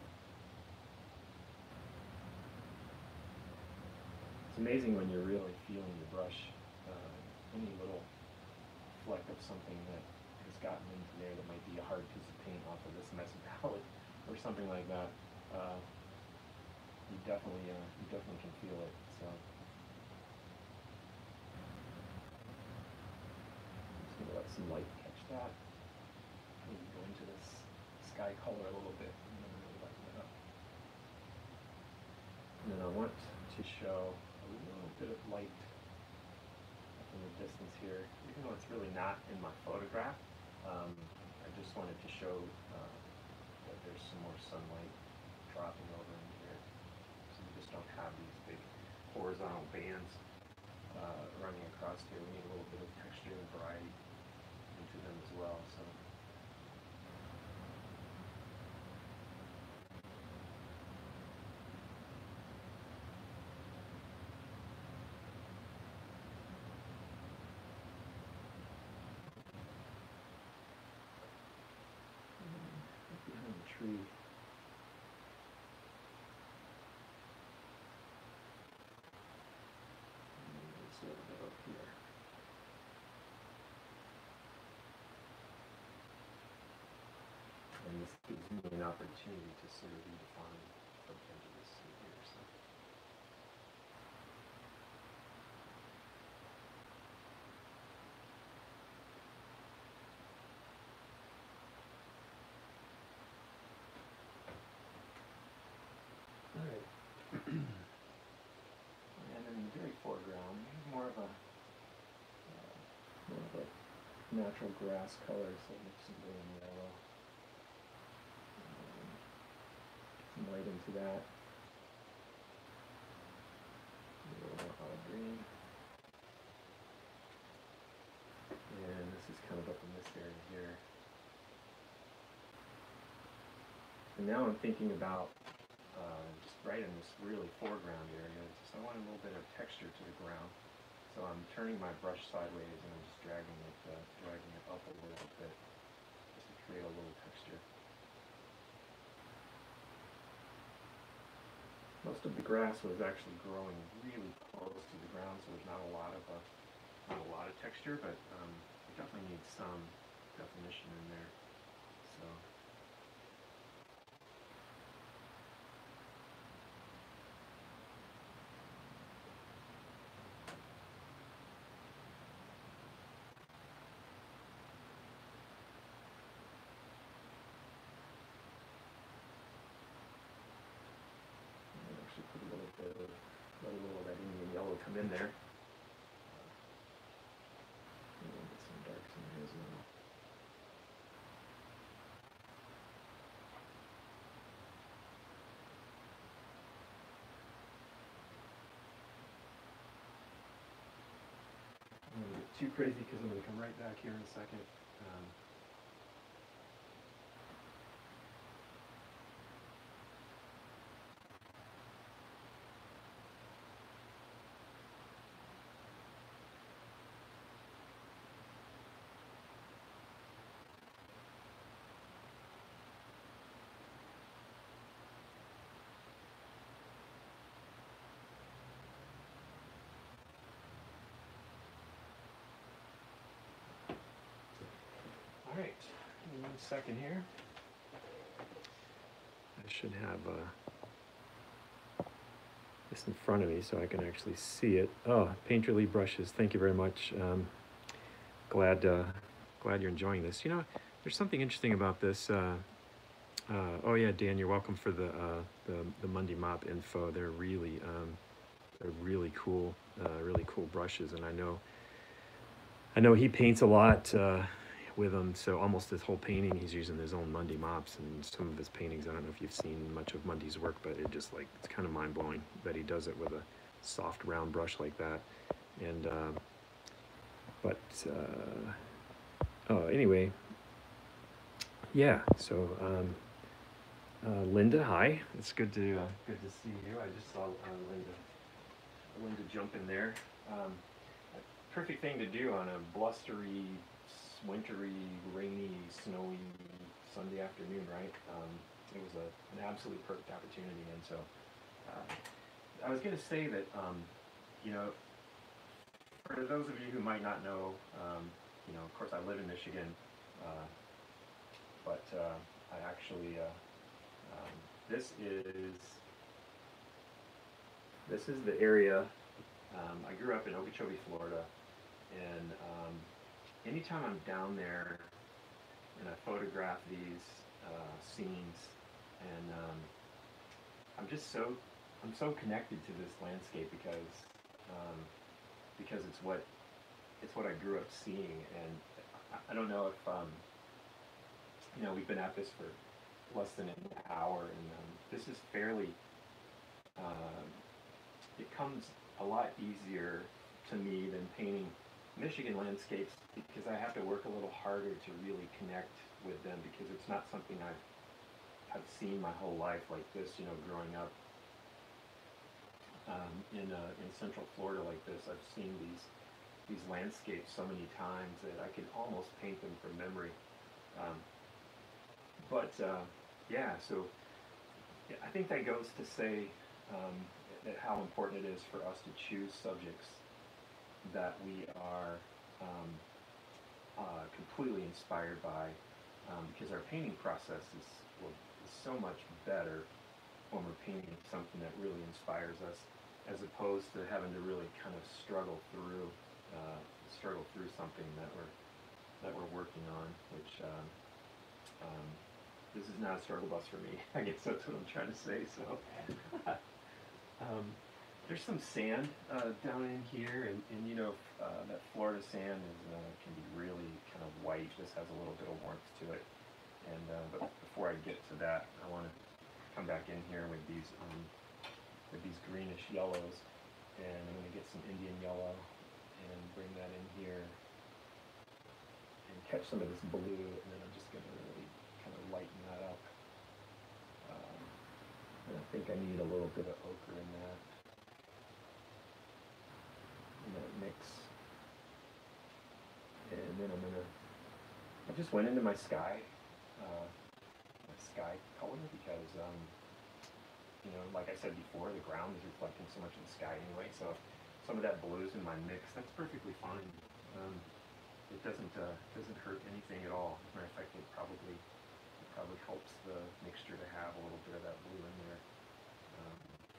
It's amazing when you're really feeling the brush, uh, any little fleck of something that has gotten into there that might be a hard piece of paint off of this messy palette or something like that. Uh, you definitely, uh, you definitely can feel it. So I'm just gonna let some light catch that. Maybe go into this sky color a little bit, and then really lighten it up. And then I want to show a little bit of light up in the distance here, even though it's really not in my photograph. Um, I just wanted to show uh, that there's some more sunlight dropping over in here, so we just don't have these big horizontal bands uh, running across here. We need a little bit of texture and variety into them as well. So. Behind the tree. A little bit up here. And this gives me an opportunity to sort of redefine the edge of this here. So. All right. And in the very foreground, more of a uh, more of a natural grass color, so mix some blue and yellow. Um, some light into that. A little more olive green. And this is kind of up in this area here. And now I'm thinking about uh, just right in this really foreground area. Just I want a little bit of texture to the ground. So I'm turning my brush sideways and I'm just dragging it, uh, dragging it up a little bit, just to create a little texture. Most of the grass was actually growing really close to the ground, so there's not a lot of uh, not a lot of texture, but um, it definitely needs some definition in there. So. Actually put a little bit of, let a little of that Indian yellow come in there. A little bit some darks in here as well. I'm going to get too crazy because I'm going to come right back here in a second. Um, All right, give me one second here. I should have uh, this in front of me so I can actually see it. Oh, Painterly brushes, thank you very much. Um, glad, uh, glad you're enjoying this. You know, there's something interesting about this. Uh, uh, oh yeah, Dan, you're welcome for the, uh, the the Monday Mop info. They're really, um, they're really cool, uh, really cool brushes, and I know, I know he paints a lot. Uh, with them, so almost this whole painting he's using his own Monday mops, and some of his paintings, I don't know if you've seen much of Monday's work, but it just like, it's kind of mind-blowing that he does it with a soft round brush like that. And uh, but uh, oh anyway, yeah, so um, uh, Linda, hi, it's good to uh, good to see you. I just saw uh, Linda Linda jump in there. Um, perfect thing to do on a blustery, wintry, rainy, snowy Sunday afternoon, right? Um, it was a, an absolute perfect opportunity, and so uh, I was going to say that, um, you know, for those of you who might not know, um, you know, of course I live in Michigan, uh, but uh, I actually, uh, um, this is, this is the area, um, I grew up in Okeechobee, Florida, and um, anytime I'm down there and I photograph these uh, scenes, and um, I'm just so I'm so connected to this landscape because um, because it's what it's what I grew up seeing, and I, I don't know if um, you know, we've been at this for less than an hour, and um, this is fairly um, it comes a lot easier to me than painting Michigan landscapes because I have to work a little harder to really connect with them because it's not something I've I've seen my whole life like this, you know, growing up um, in uh, in Central Florida like this. I've seen these these landscapes so many times that I could almost paint them from memory. Um, but uh, yeah, so yeah, I think that goes to say um, that how important it is for us to choose subjects that we are um, uh, completely inspired by, um, because our painting process is, well, is so much better when we're painting something that really inspires us, as opposed to having to really kind of struggle through uh, struggle through something that we're that we're working on. Which um, um, this is not a struggle bus for me. I guess that's what I'm trying to say. So. um, There's some sand uh, down in here, and, and you know uh, that Florida sand is, uh, can be really kind of white. Just has a little bit of warmth to it. And uh, but before I get to that, I want to come back in here with these um, with these greenish yellows, and I'm going to get some Indian yellow and bring that in here and catch some of this blue, and then I'm just going to really kind of lighten that up. Um, and I think I need a little bit of ochre in that. That mix, and then I'm gonna. I just went into my sky, uh, my sky color because, um, you know, like I said before, the ground is reflecting so much of the sky anyway. So some of that blue is in my mix. That's perfectly fine. Um, it doesn't uh, doesn't hurt anything at all. As a matter of fact, it probably it probably helps the mixture to have a little bit of that blue in there. Um,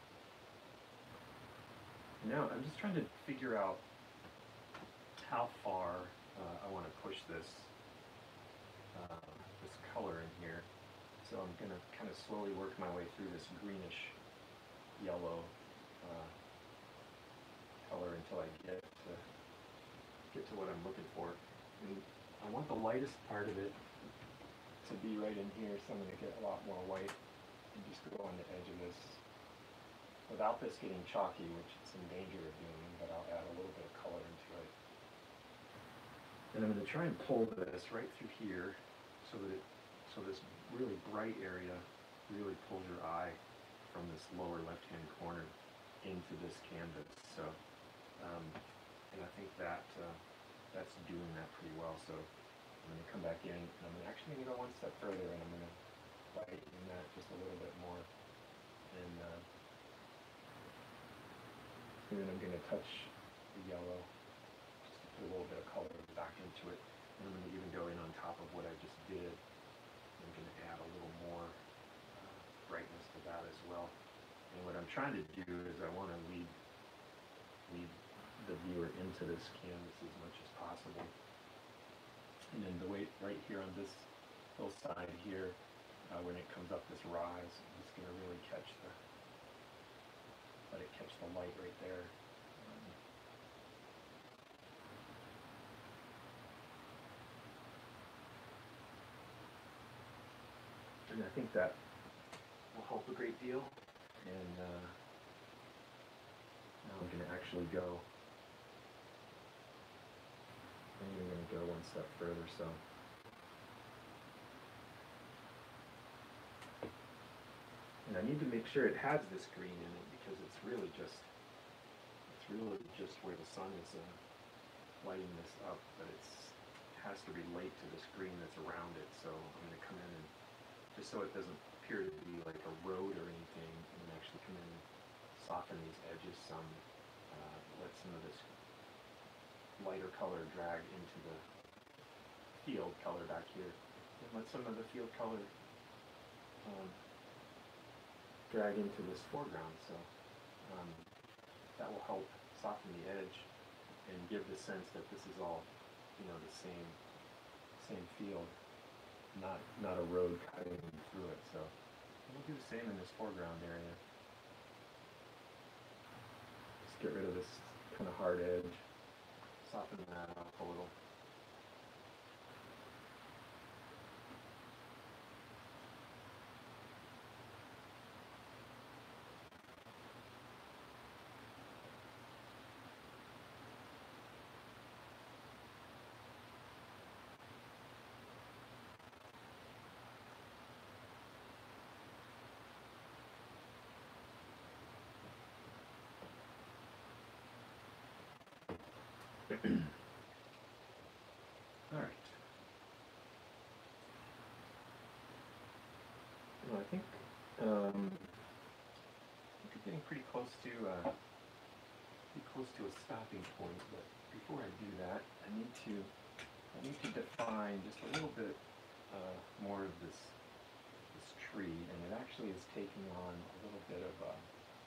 Now, I'm just trying to figure out how far uh, I want to push this uh, this color in here. So I'm going to kind of slowly work my way through this greenish yellow uh, color until I get to get to what I'm looking for. And I want the lightest part of it to be right in here, so I'm going to get a lot more white and just go on the edge of this, without this getting chalky, which it's in danger of doing, but I'll add a little bit of color into it. And I'm going to try and pull this right through here so that it, so this really bright area really pulls your eye from this lower left-hand corner into this canvas. So, um, and I think that uh, that's doing that pretty well. So I'm going to come back in, and I'm actually going to go one step further, and I'm going to lighten that just a little bit more. And uh, And then I'm going to touch the yellow, just to put a little bit of color back into it. And I'm going to even go in on top of what I just did. I'm going to add a little more uh, brightness to that as well. And what I'm trying to do is I want to lead, lead the viewer into this canvas as much as possible. And then the way right here on this hillside here, uh, when it comes up this rise, I'm just going to really catch the let it catch the light right there. Um, and I think that will help a great deal. And uh, now I'm going to actually go, I'm even going to go one step further. So. And I need to make sure it has this green in it because it's really just, it's really just where the sun is uh, lighting this up, but it's, it has to relate to this green that's around it. So I'm going to come in and, just so it doesn't appear to be like a road or anything, I'm going to actually come in and soften these edges some, uh, let some of this lighter color drag into the field color back here, and let some of the field color um, drag into this foreground, so um, that will help soften the edge and give the sense that this is all, you know, the same same field, not not a road cutting through it. So we'll do the same in this foreground area. Just get rid of this kind of hard edge, soften that up a little. All right. Well, I think um, I think we're getting pretty close to uh, pretty close to a stopping point. But before I do that, I need to I need to define just a little bit uh, more of this this tree, and it actually is taking on a little bit of a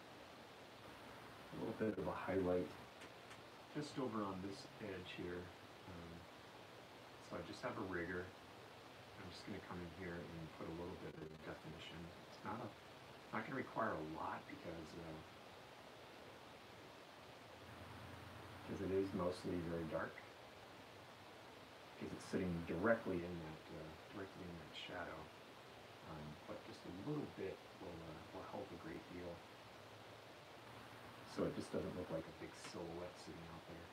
a little bit of a highlight just over on this edge here. Um, so I just have a rigger. I'm just going to come in here and put a little bit of definition. It's not a, not going to require a lot because uh, because it is mostly very dark. Because it's sitting directly in that uh, directly in that shadow. Um, but just a little bit will uh, will help a great deal. So it just doesn't look like a big silhouette sitting out there.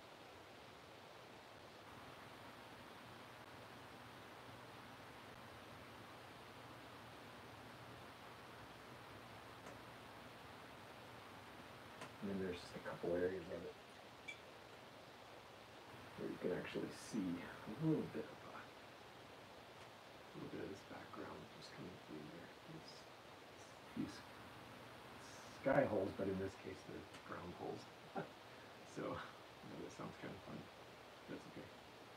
And then there's just a couple areas of it where you can actually see a little bit of a, a little bit of this background just coming through there. It's, these sky holes, but in this case they're ground holes. So I know that sounds kind of funny. That's okay.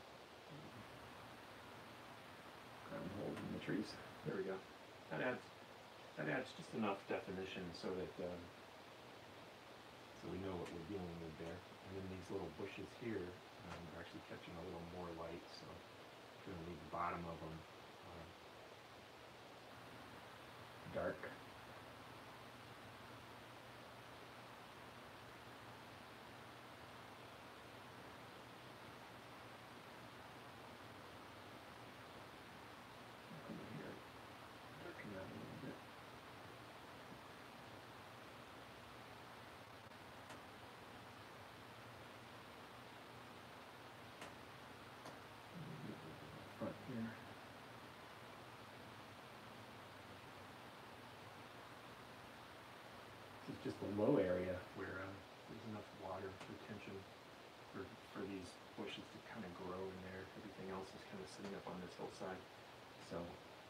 Ground holes in the trees. There we go. That adds that adds just enough definition so that um, so we know what we're dealing with there. And then these little bushes here um, are actually catching a little more light, so I'm going to leave the bottom of them uh, dark. Come in here, darken that a little bit. Front here. This is just a low area where uh, there's enough water retention for, for these bushes to kind of grow in there. Everything else is kind of sitting up on this hillside. So,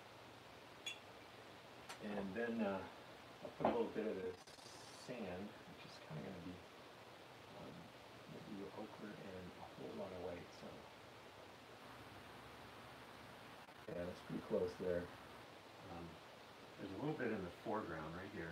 and then uh, I'll put a little bit of this sand, which is kind of going to be um, maybe ochre and a whole lot of white. So. Yeah, that's pretty close there. Um, there's a little bit in the foreground right here.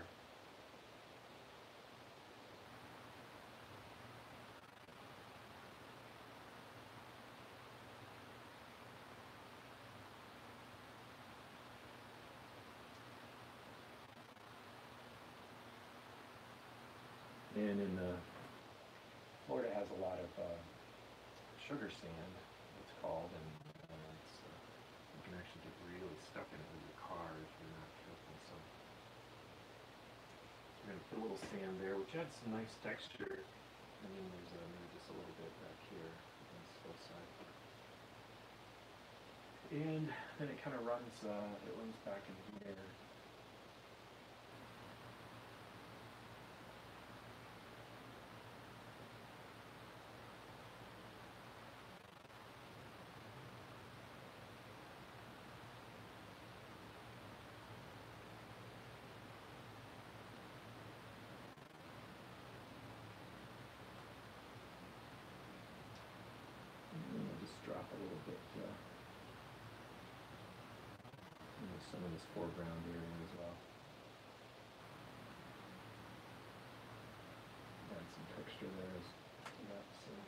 And in the, Florida has a lot of uh, sugar sand, it's called, and uh, it's, uh, you can actually get really stuck in it with your car if you're not careful. So we're going to put a little sand there, which adds some nice texture. And then there's uh, maybe just a little bit back here on this hillside. And then it kind of runs, uh, it runs back in here. Drop a little bit uh, into some of this foreground area as well. Add some texture there as well.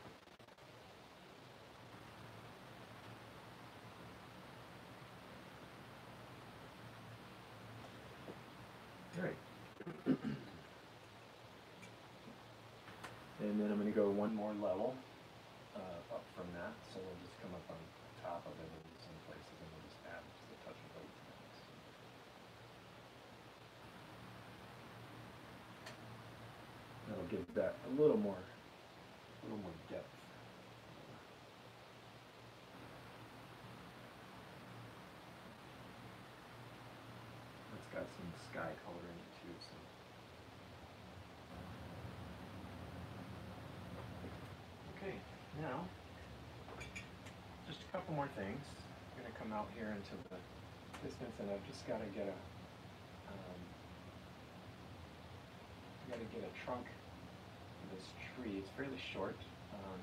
So. All right. And then I'm going to go one more level. Uh, up from that, so we'll just come up on top of it in some places and we'll just add just a touch of white to that. That'll give that a little more, a little more depth. It's got some sky color in it too, so. Okay, now couple more things. I'm going to come out here into the distance, and I've just got to get a, um, got to get a trunk of this tree. It's fairly short, um,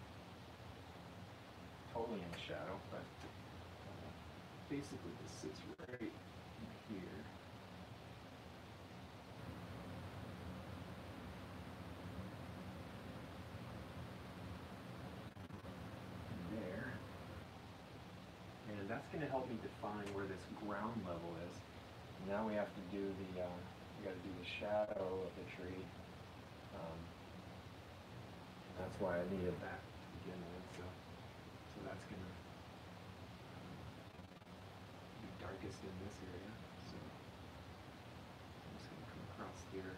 totally in the shadow, but uh, basically this sits right in here. There. And that's going to help me define where this ground level is. Now we have to do the, uh, we got to do the shadow of the tree. Um, and that's why I needed that to begin with. So, so that's going to be darkest in this area. So I'm just going to come across here.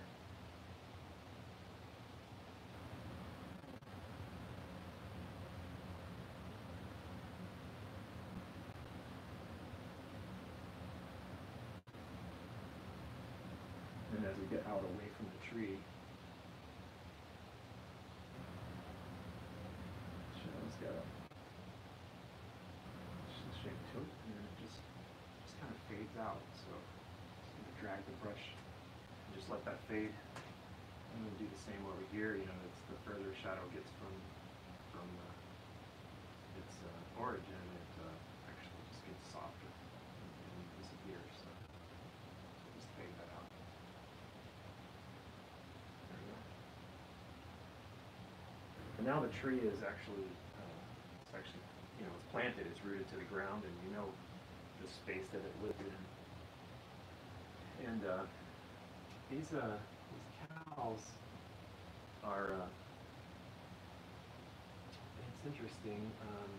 And as we get out away from the tree, shadow's got a shape to it, and then it just just kind of fades out. So just gonna drag the brush and just let that fade. I'm gonna do the same over here. You know, it's the further shadow gets from from uh, its uh, origin, it uh, actually just gets softer and, and disappears. So just fade that out. And now the tree is actually, uh, it's actually, you know, it's planted, it's rooted to the ground, and you know the space that it lived in. And uh, these uh, these cows are, uh, it's interesting. Um,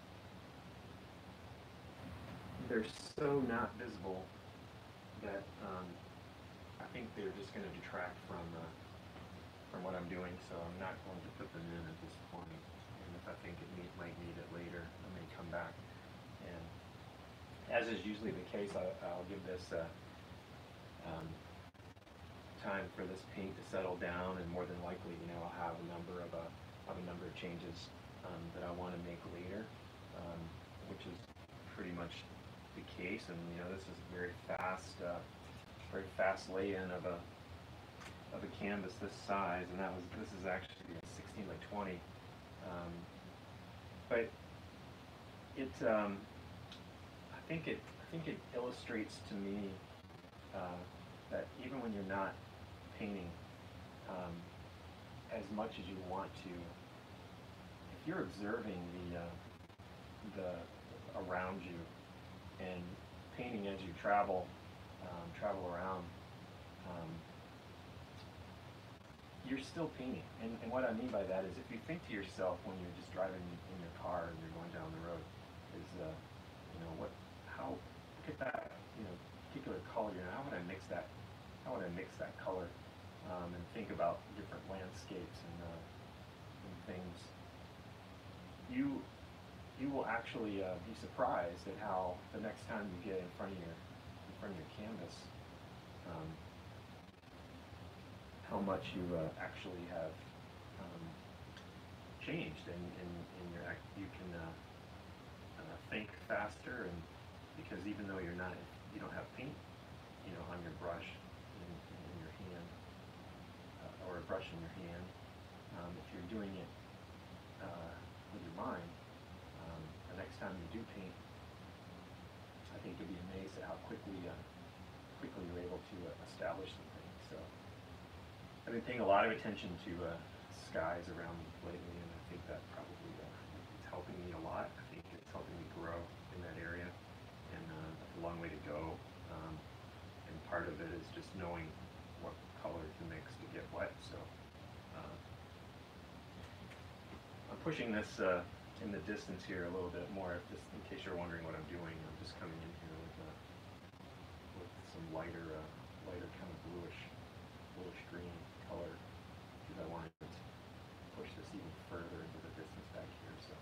they're so not visible that um, I think they're just going to detract from. Uh, from what I'm doing, so I'm not going to put them in at this point. And if I think it need, might need it later, I may come back. And as is usually the case, I, I'll give this uh, um, time for this paint to settle down, and more than likely, you know, I'll have a number of a, have a number of changes um, that I want to make later, um, which is pretty much the case. And you know, this is a very fast, uh, very fast lay-in of a of a canvas this size, and that was this is actually a sixteen by twenty. Um, but it, um, I think it, I think it illustrates to me uh, that even when you're not painting um, as much as you want to, if you're observing the uh, the around you and painting as you travel, um, travel around. Um, You're still painting, and, and what I mean by that is, if you think to yourself when you're just driving in your car and you're going down the road, is uh, you know what, how look at that, you know, particular color. You know, how would I mix that? How would I mix that color? Um, and think about different landscapes and, uh, and things. You you will actually uh, be surprised at how the next time you get in front of your in front of your canvas. Um, how much you uh, actually have um, changed, and, and, and you're act you can uh, uh, think faster, and because even though you're not, you don't have paint, you know, on your brush in, in your hand, uh, or a brush in your hand, um, if you're doing it uh, with your mind, um, the next time you do paint, I think you'll be amazed at how quickly, uh, quickly you're able to uh, establish some things. So. I've been paying a lot of attention to uh, skies around lately, and I think that probably uh, it's helping me a lot. I think it's helping me grow in that area, and uh, that's a long way to go. Um, and part of it is just knowing what color to mix to get what. So uh, I'm pushing this uh, in the distance here a little bit more, just in case you're wondering what I'm doing. I'm just coming in here with, uh, with some lighter, uh, lighter kind of bluish, bluish green color, because I wanted to push this even further into the distance back here. So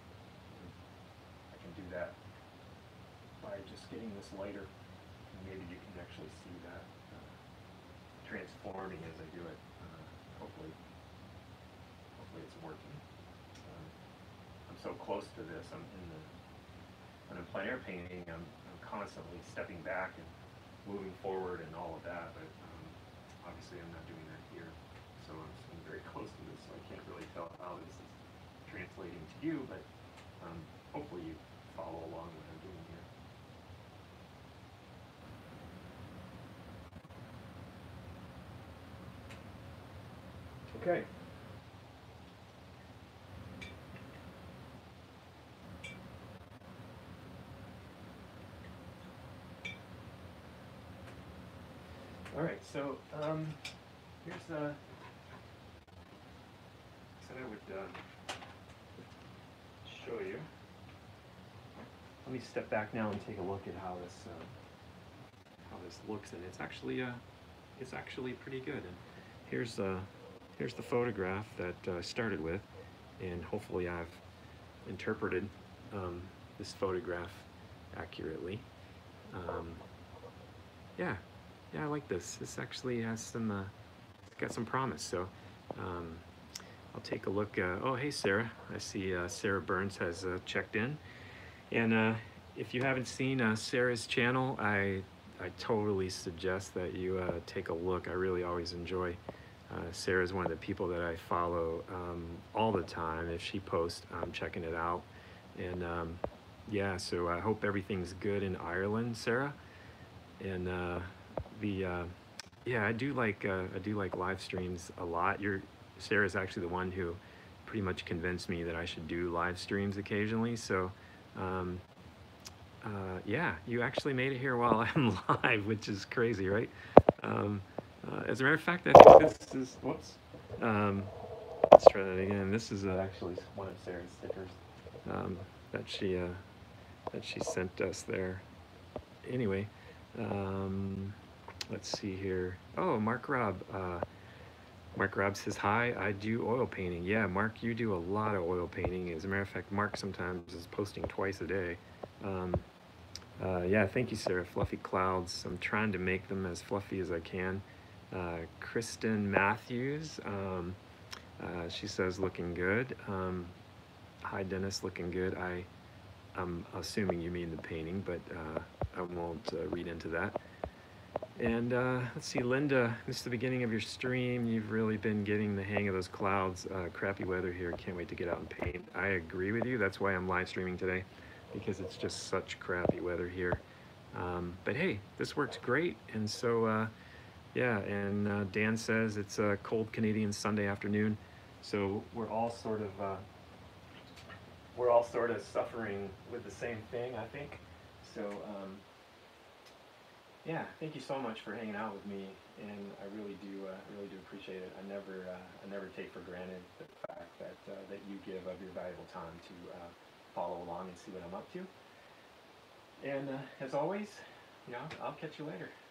I can do that by just getting this lighter, and maybe you can actually see that uh, transforming as I do it. Uh, hopefully, hopefully it's working. Um, I'm so close to this. I'm in the when I'm plein air painting, I'm, I'm constantly stepping back and moving forward and all of that, but um, obviously I'm not doing that here. So I'm, I'm very close to this, so I can't really tell how this is translating to you, but um, hopefully you follow along what I'm doing here. Okay. All right, so um, here's uh, said I would uh, show you. Let me step back now and take a look at how this uh, how this looks, and it's actually uh, it's actually pretty good. And here's uh, here's the photograph that uh, I started with, and hopefully I've interpreted um, this photograph accurately. Um, yeah. Yeah, I like this. This actually has some, uh, it's got some promise. So um, I'll take a look. Uh, oh, hey, Sarah. I see uh, Sarah Burns has uh, checked in. And uh, if you haven't seen uh, Sarah's channel, I, I totally suggest that you uh, take a look. I really always enjoy. Uh, Sarah's one of the people that I follow um, all the time. If she posts, I'm checking it out. And um, yeah, so I hope everything's good in Ireland, Sarah. And uh, The uh, yeah, I do like uh, I do like live streams a lot. You're Sarah's actually the one who pretty much convinced me that I should do live streams occasionally. So um, uh, yeah, you actually made it here while I'm live, which is crazy, right? Um, uh, as a matter of fact, I think this is whoops. Um, let's try that again. This is uh, actually one of Sarah's stickers um, that she uh, that she sent us there. Anyway. Um, Let's see here. Oh, Mark Robb. Uh, Mark Robb says, hi, I do oil painting. Yeah, Mark, you do a lot of oil painting. As a matter of fact, Mark sometimes is posting twice a day. Um, uh, yeah, thank you, Sarah. Fluffy clouds. I'm trying to make them as fluffy as I can. Uh, Kristen Matthews. Um, uh, she says, looking good. Um, hi, Dennis, looking good. I, I'm assuming you mean the painting, but uh, I won't uh, read into that. And uh, let's see, Linda, this is the beginning of your stream. You've really been getting the hang of those clouds. Uh, crappy weather here. Can't wait to get out and paint. I agree with you. That's why I'm live streaming today, because it's just such crappy weather here. Um, but hey, this works great. And so, uh, yeah, and uh, Dan says it's a cold Canadian Sunday afternoon. So we're all sort of, uh, we're all sort of suffering with the same thing, I think. So, um, yeah, thank you so much for hanging out with me, and I really do, uh, really do appreciate it. I never, uh, I never take for granted the fact that uh, that you give of your valuable time to uh, follow along and see what I'm up to. And uh, as always, you know, I'll catch you later.